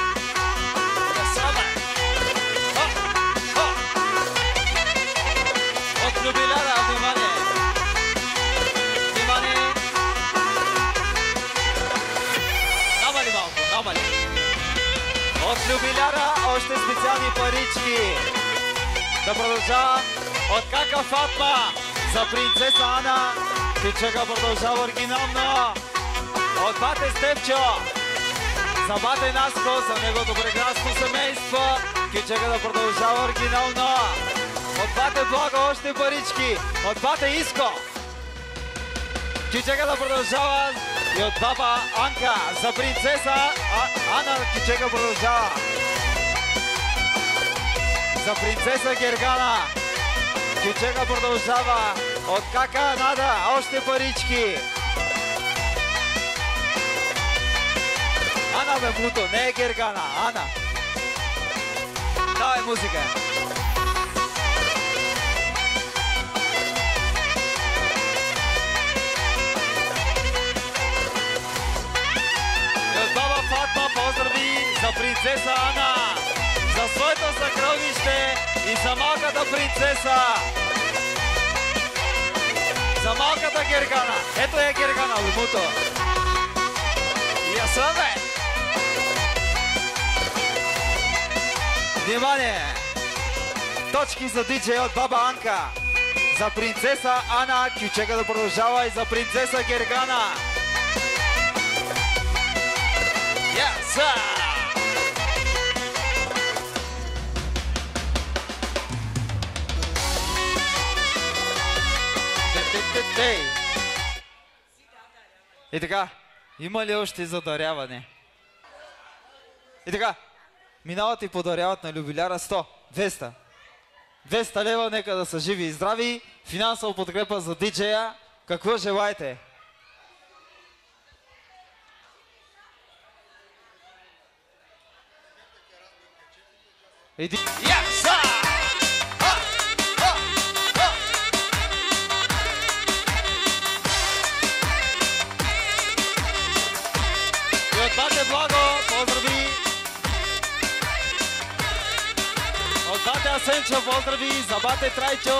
От юбиляра, внимание. Внимание. Намали малко, намали. От юбиляра още специални парички. Да продължава от кака Фатма за принцеса Ана. Кючека продължава оригинално. От бате Степчо за бате Наско, за неговото прекрасно семейство. Кючека да продължава оригинално. От бате Благо още парички. От бате Иско. Кючека да продължава. И от баба Анка за принцеса а, Ана. Кючека продължава. За принцеса Гергана. Кючека продължава. От кака Нада още парички. Ана бе Муто, не е Гергана, Ана. Давай музика. И от баба Фатма поздрави за принцеса Ана, за своето съкровище и за малката принцеса. За малката Гергана. Ето е Гергана, Лумуто. Я съм, бе! Внимание! Точки за диджей от баба Анка. За принцеса Ана, кючека да продължава и за принцеса Гергана. Yes, sir! И така, има ли още за даряване? И така, минават и подаряват на юбиляра сто, двеста. двеста лева, нека да са живи и здрави. Финансова подкрепа за диджея. Какво желаете? Иди... Yes, sir! Бате Благо, поздрави! От бате Асенчо, поздрави! За бате Трайчо!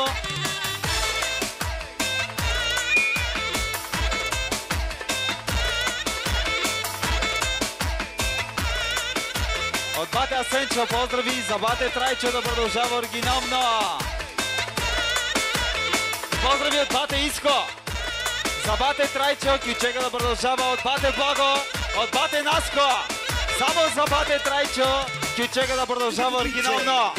От бате Асенчо, поздрави! За бате Трайчо да продължава оригинално! Поздрави от бате Иско! За бате Трайчо, кючека да продължава от бате Благо! От бате Наско! Само за бате Трайчо, кючека да продължава оригинално!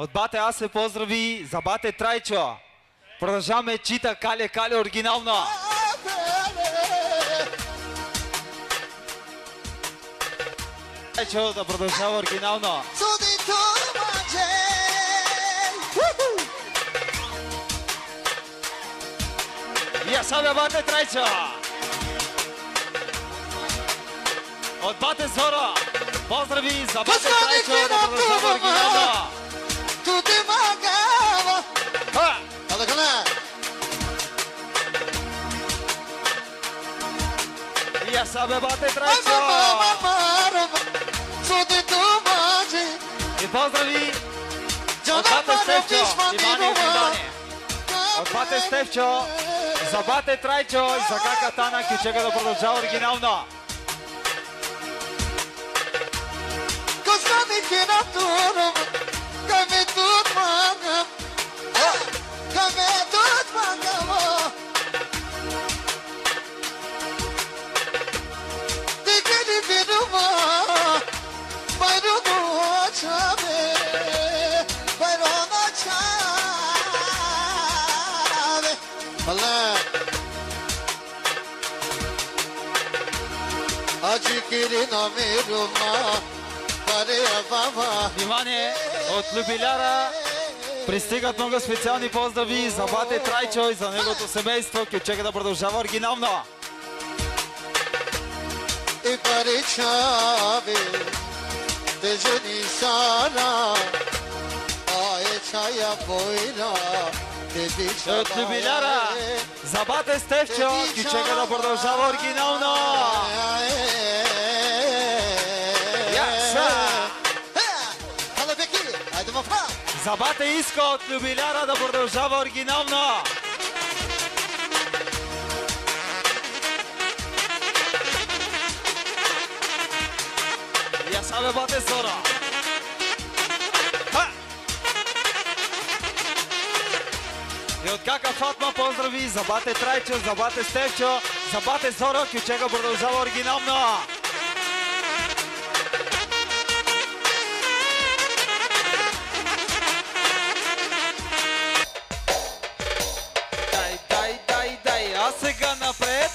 От бате аз се поздрави за бате Трайчо. Продължаваме чита Кале Кале оригинално. Трайчо да продължава оригинално. Я сега бате Трайчо. От бате Зоро. Поздрави за бате Трайчо да продължава оригинално. Tutti magava. Ah, alla canà. Я сега бате Трайчо. Tutti tu mangi. И поздрави от бате Стефчо. Иване и Иване. От бате Стефчо за бате Трайчо и за кака Тана Кючека да продължава оригинално. Cosa mi tiene attorno? Come tut manga, come tut manga mo. Dike di bidu mo, bayru mo chame, bayru mo chame. Allah. Aji kiri na miruma. Внимание, от Любиляра пристигат много специални поздрави за бате Трайчо и за неговото семейство. Кючека да продължава оригинално. И паричави, те жени сара, а е чая бойна, те бичава. От Любиляра за бате Стефчо, Кючека да продължава оригинално. За бате Иско от Любиляра да продължава оригинално. Я сабе бате Зоро. И от кака Фатма поздрави за бате Трайчо, за бате Стефчо, за бате Зоро. Кючека продължава оригинално. А сега напред.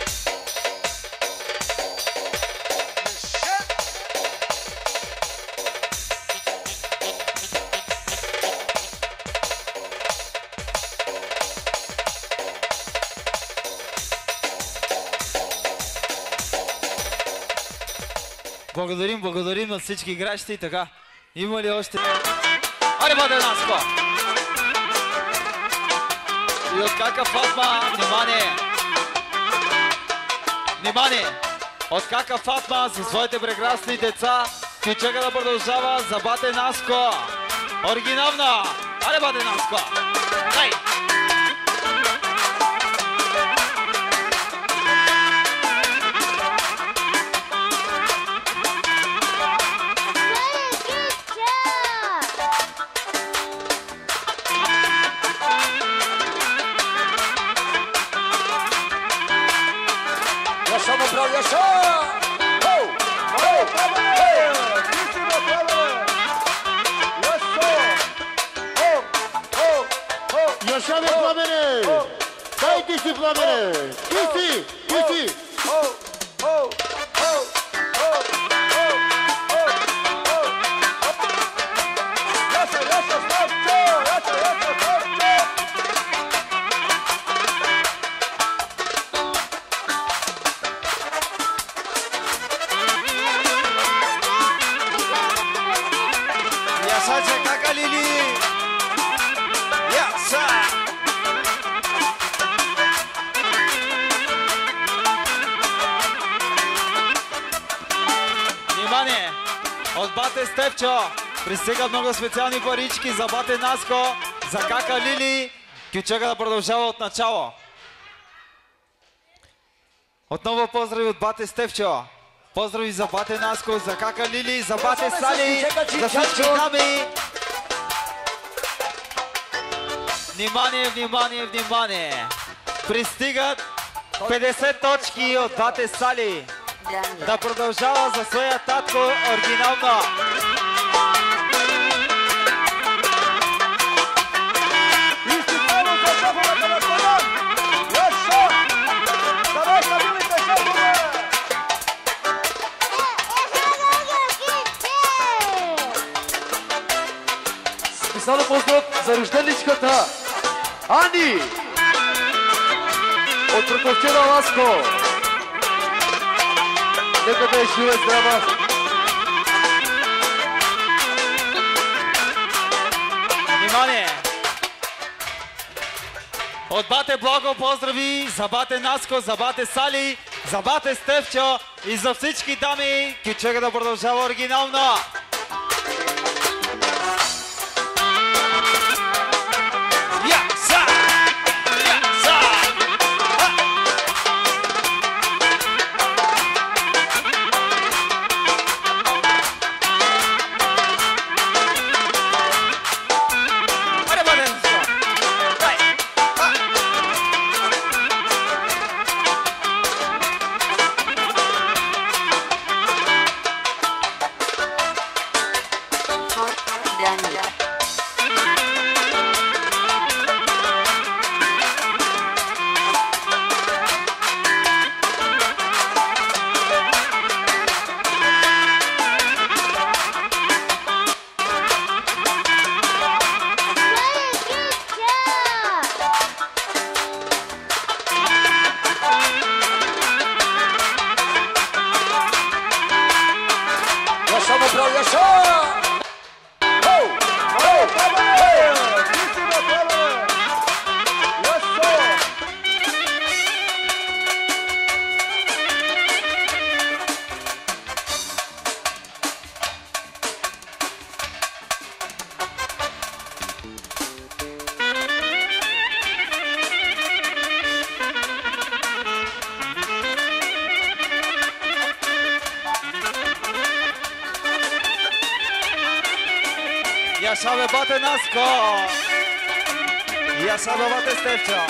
Благодарим, благодарим на всички играчи и така. Има ли още? Аре, бъде Наско! И от кака Фатма, внимание! Внимание! От кака Фатма със своите прекрасни деца Кючека да продължава за бате Наско! Оригинално! Аре, бате Наско! Дай! Yaşa ve Plamene! Dai ti si Plamene! Ti si! Ti si! Ясача кака Лили! Яса! Внимание! От бате Стефчо пристигат много специални парички за бате Наско, за кака Лили. Кючека да продължава от начало. Отново поздрави от бате Стефчо. Поздрави за бате Наско, за кака Лили, за бате Сали, за всички дами. Внимание, внимание, внимание! Пристигат петдесет точки от бате Сали. Да продължава за своя татко оригинално. поздрав за рожденичката Ани от Троковчина Ласко. Нека да е жива и здрава. Внимание! От бате Благо поздрави за бате Наско, за бате Сали, за бате Стефчо и за всички дами. Кючега да продължава оригинално. Яшаве бате Наско! Яшаве бате Стефчо!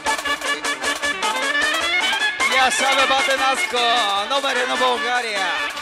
Яшаве бате Наско! Номер едно България!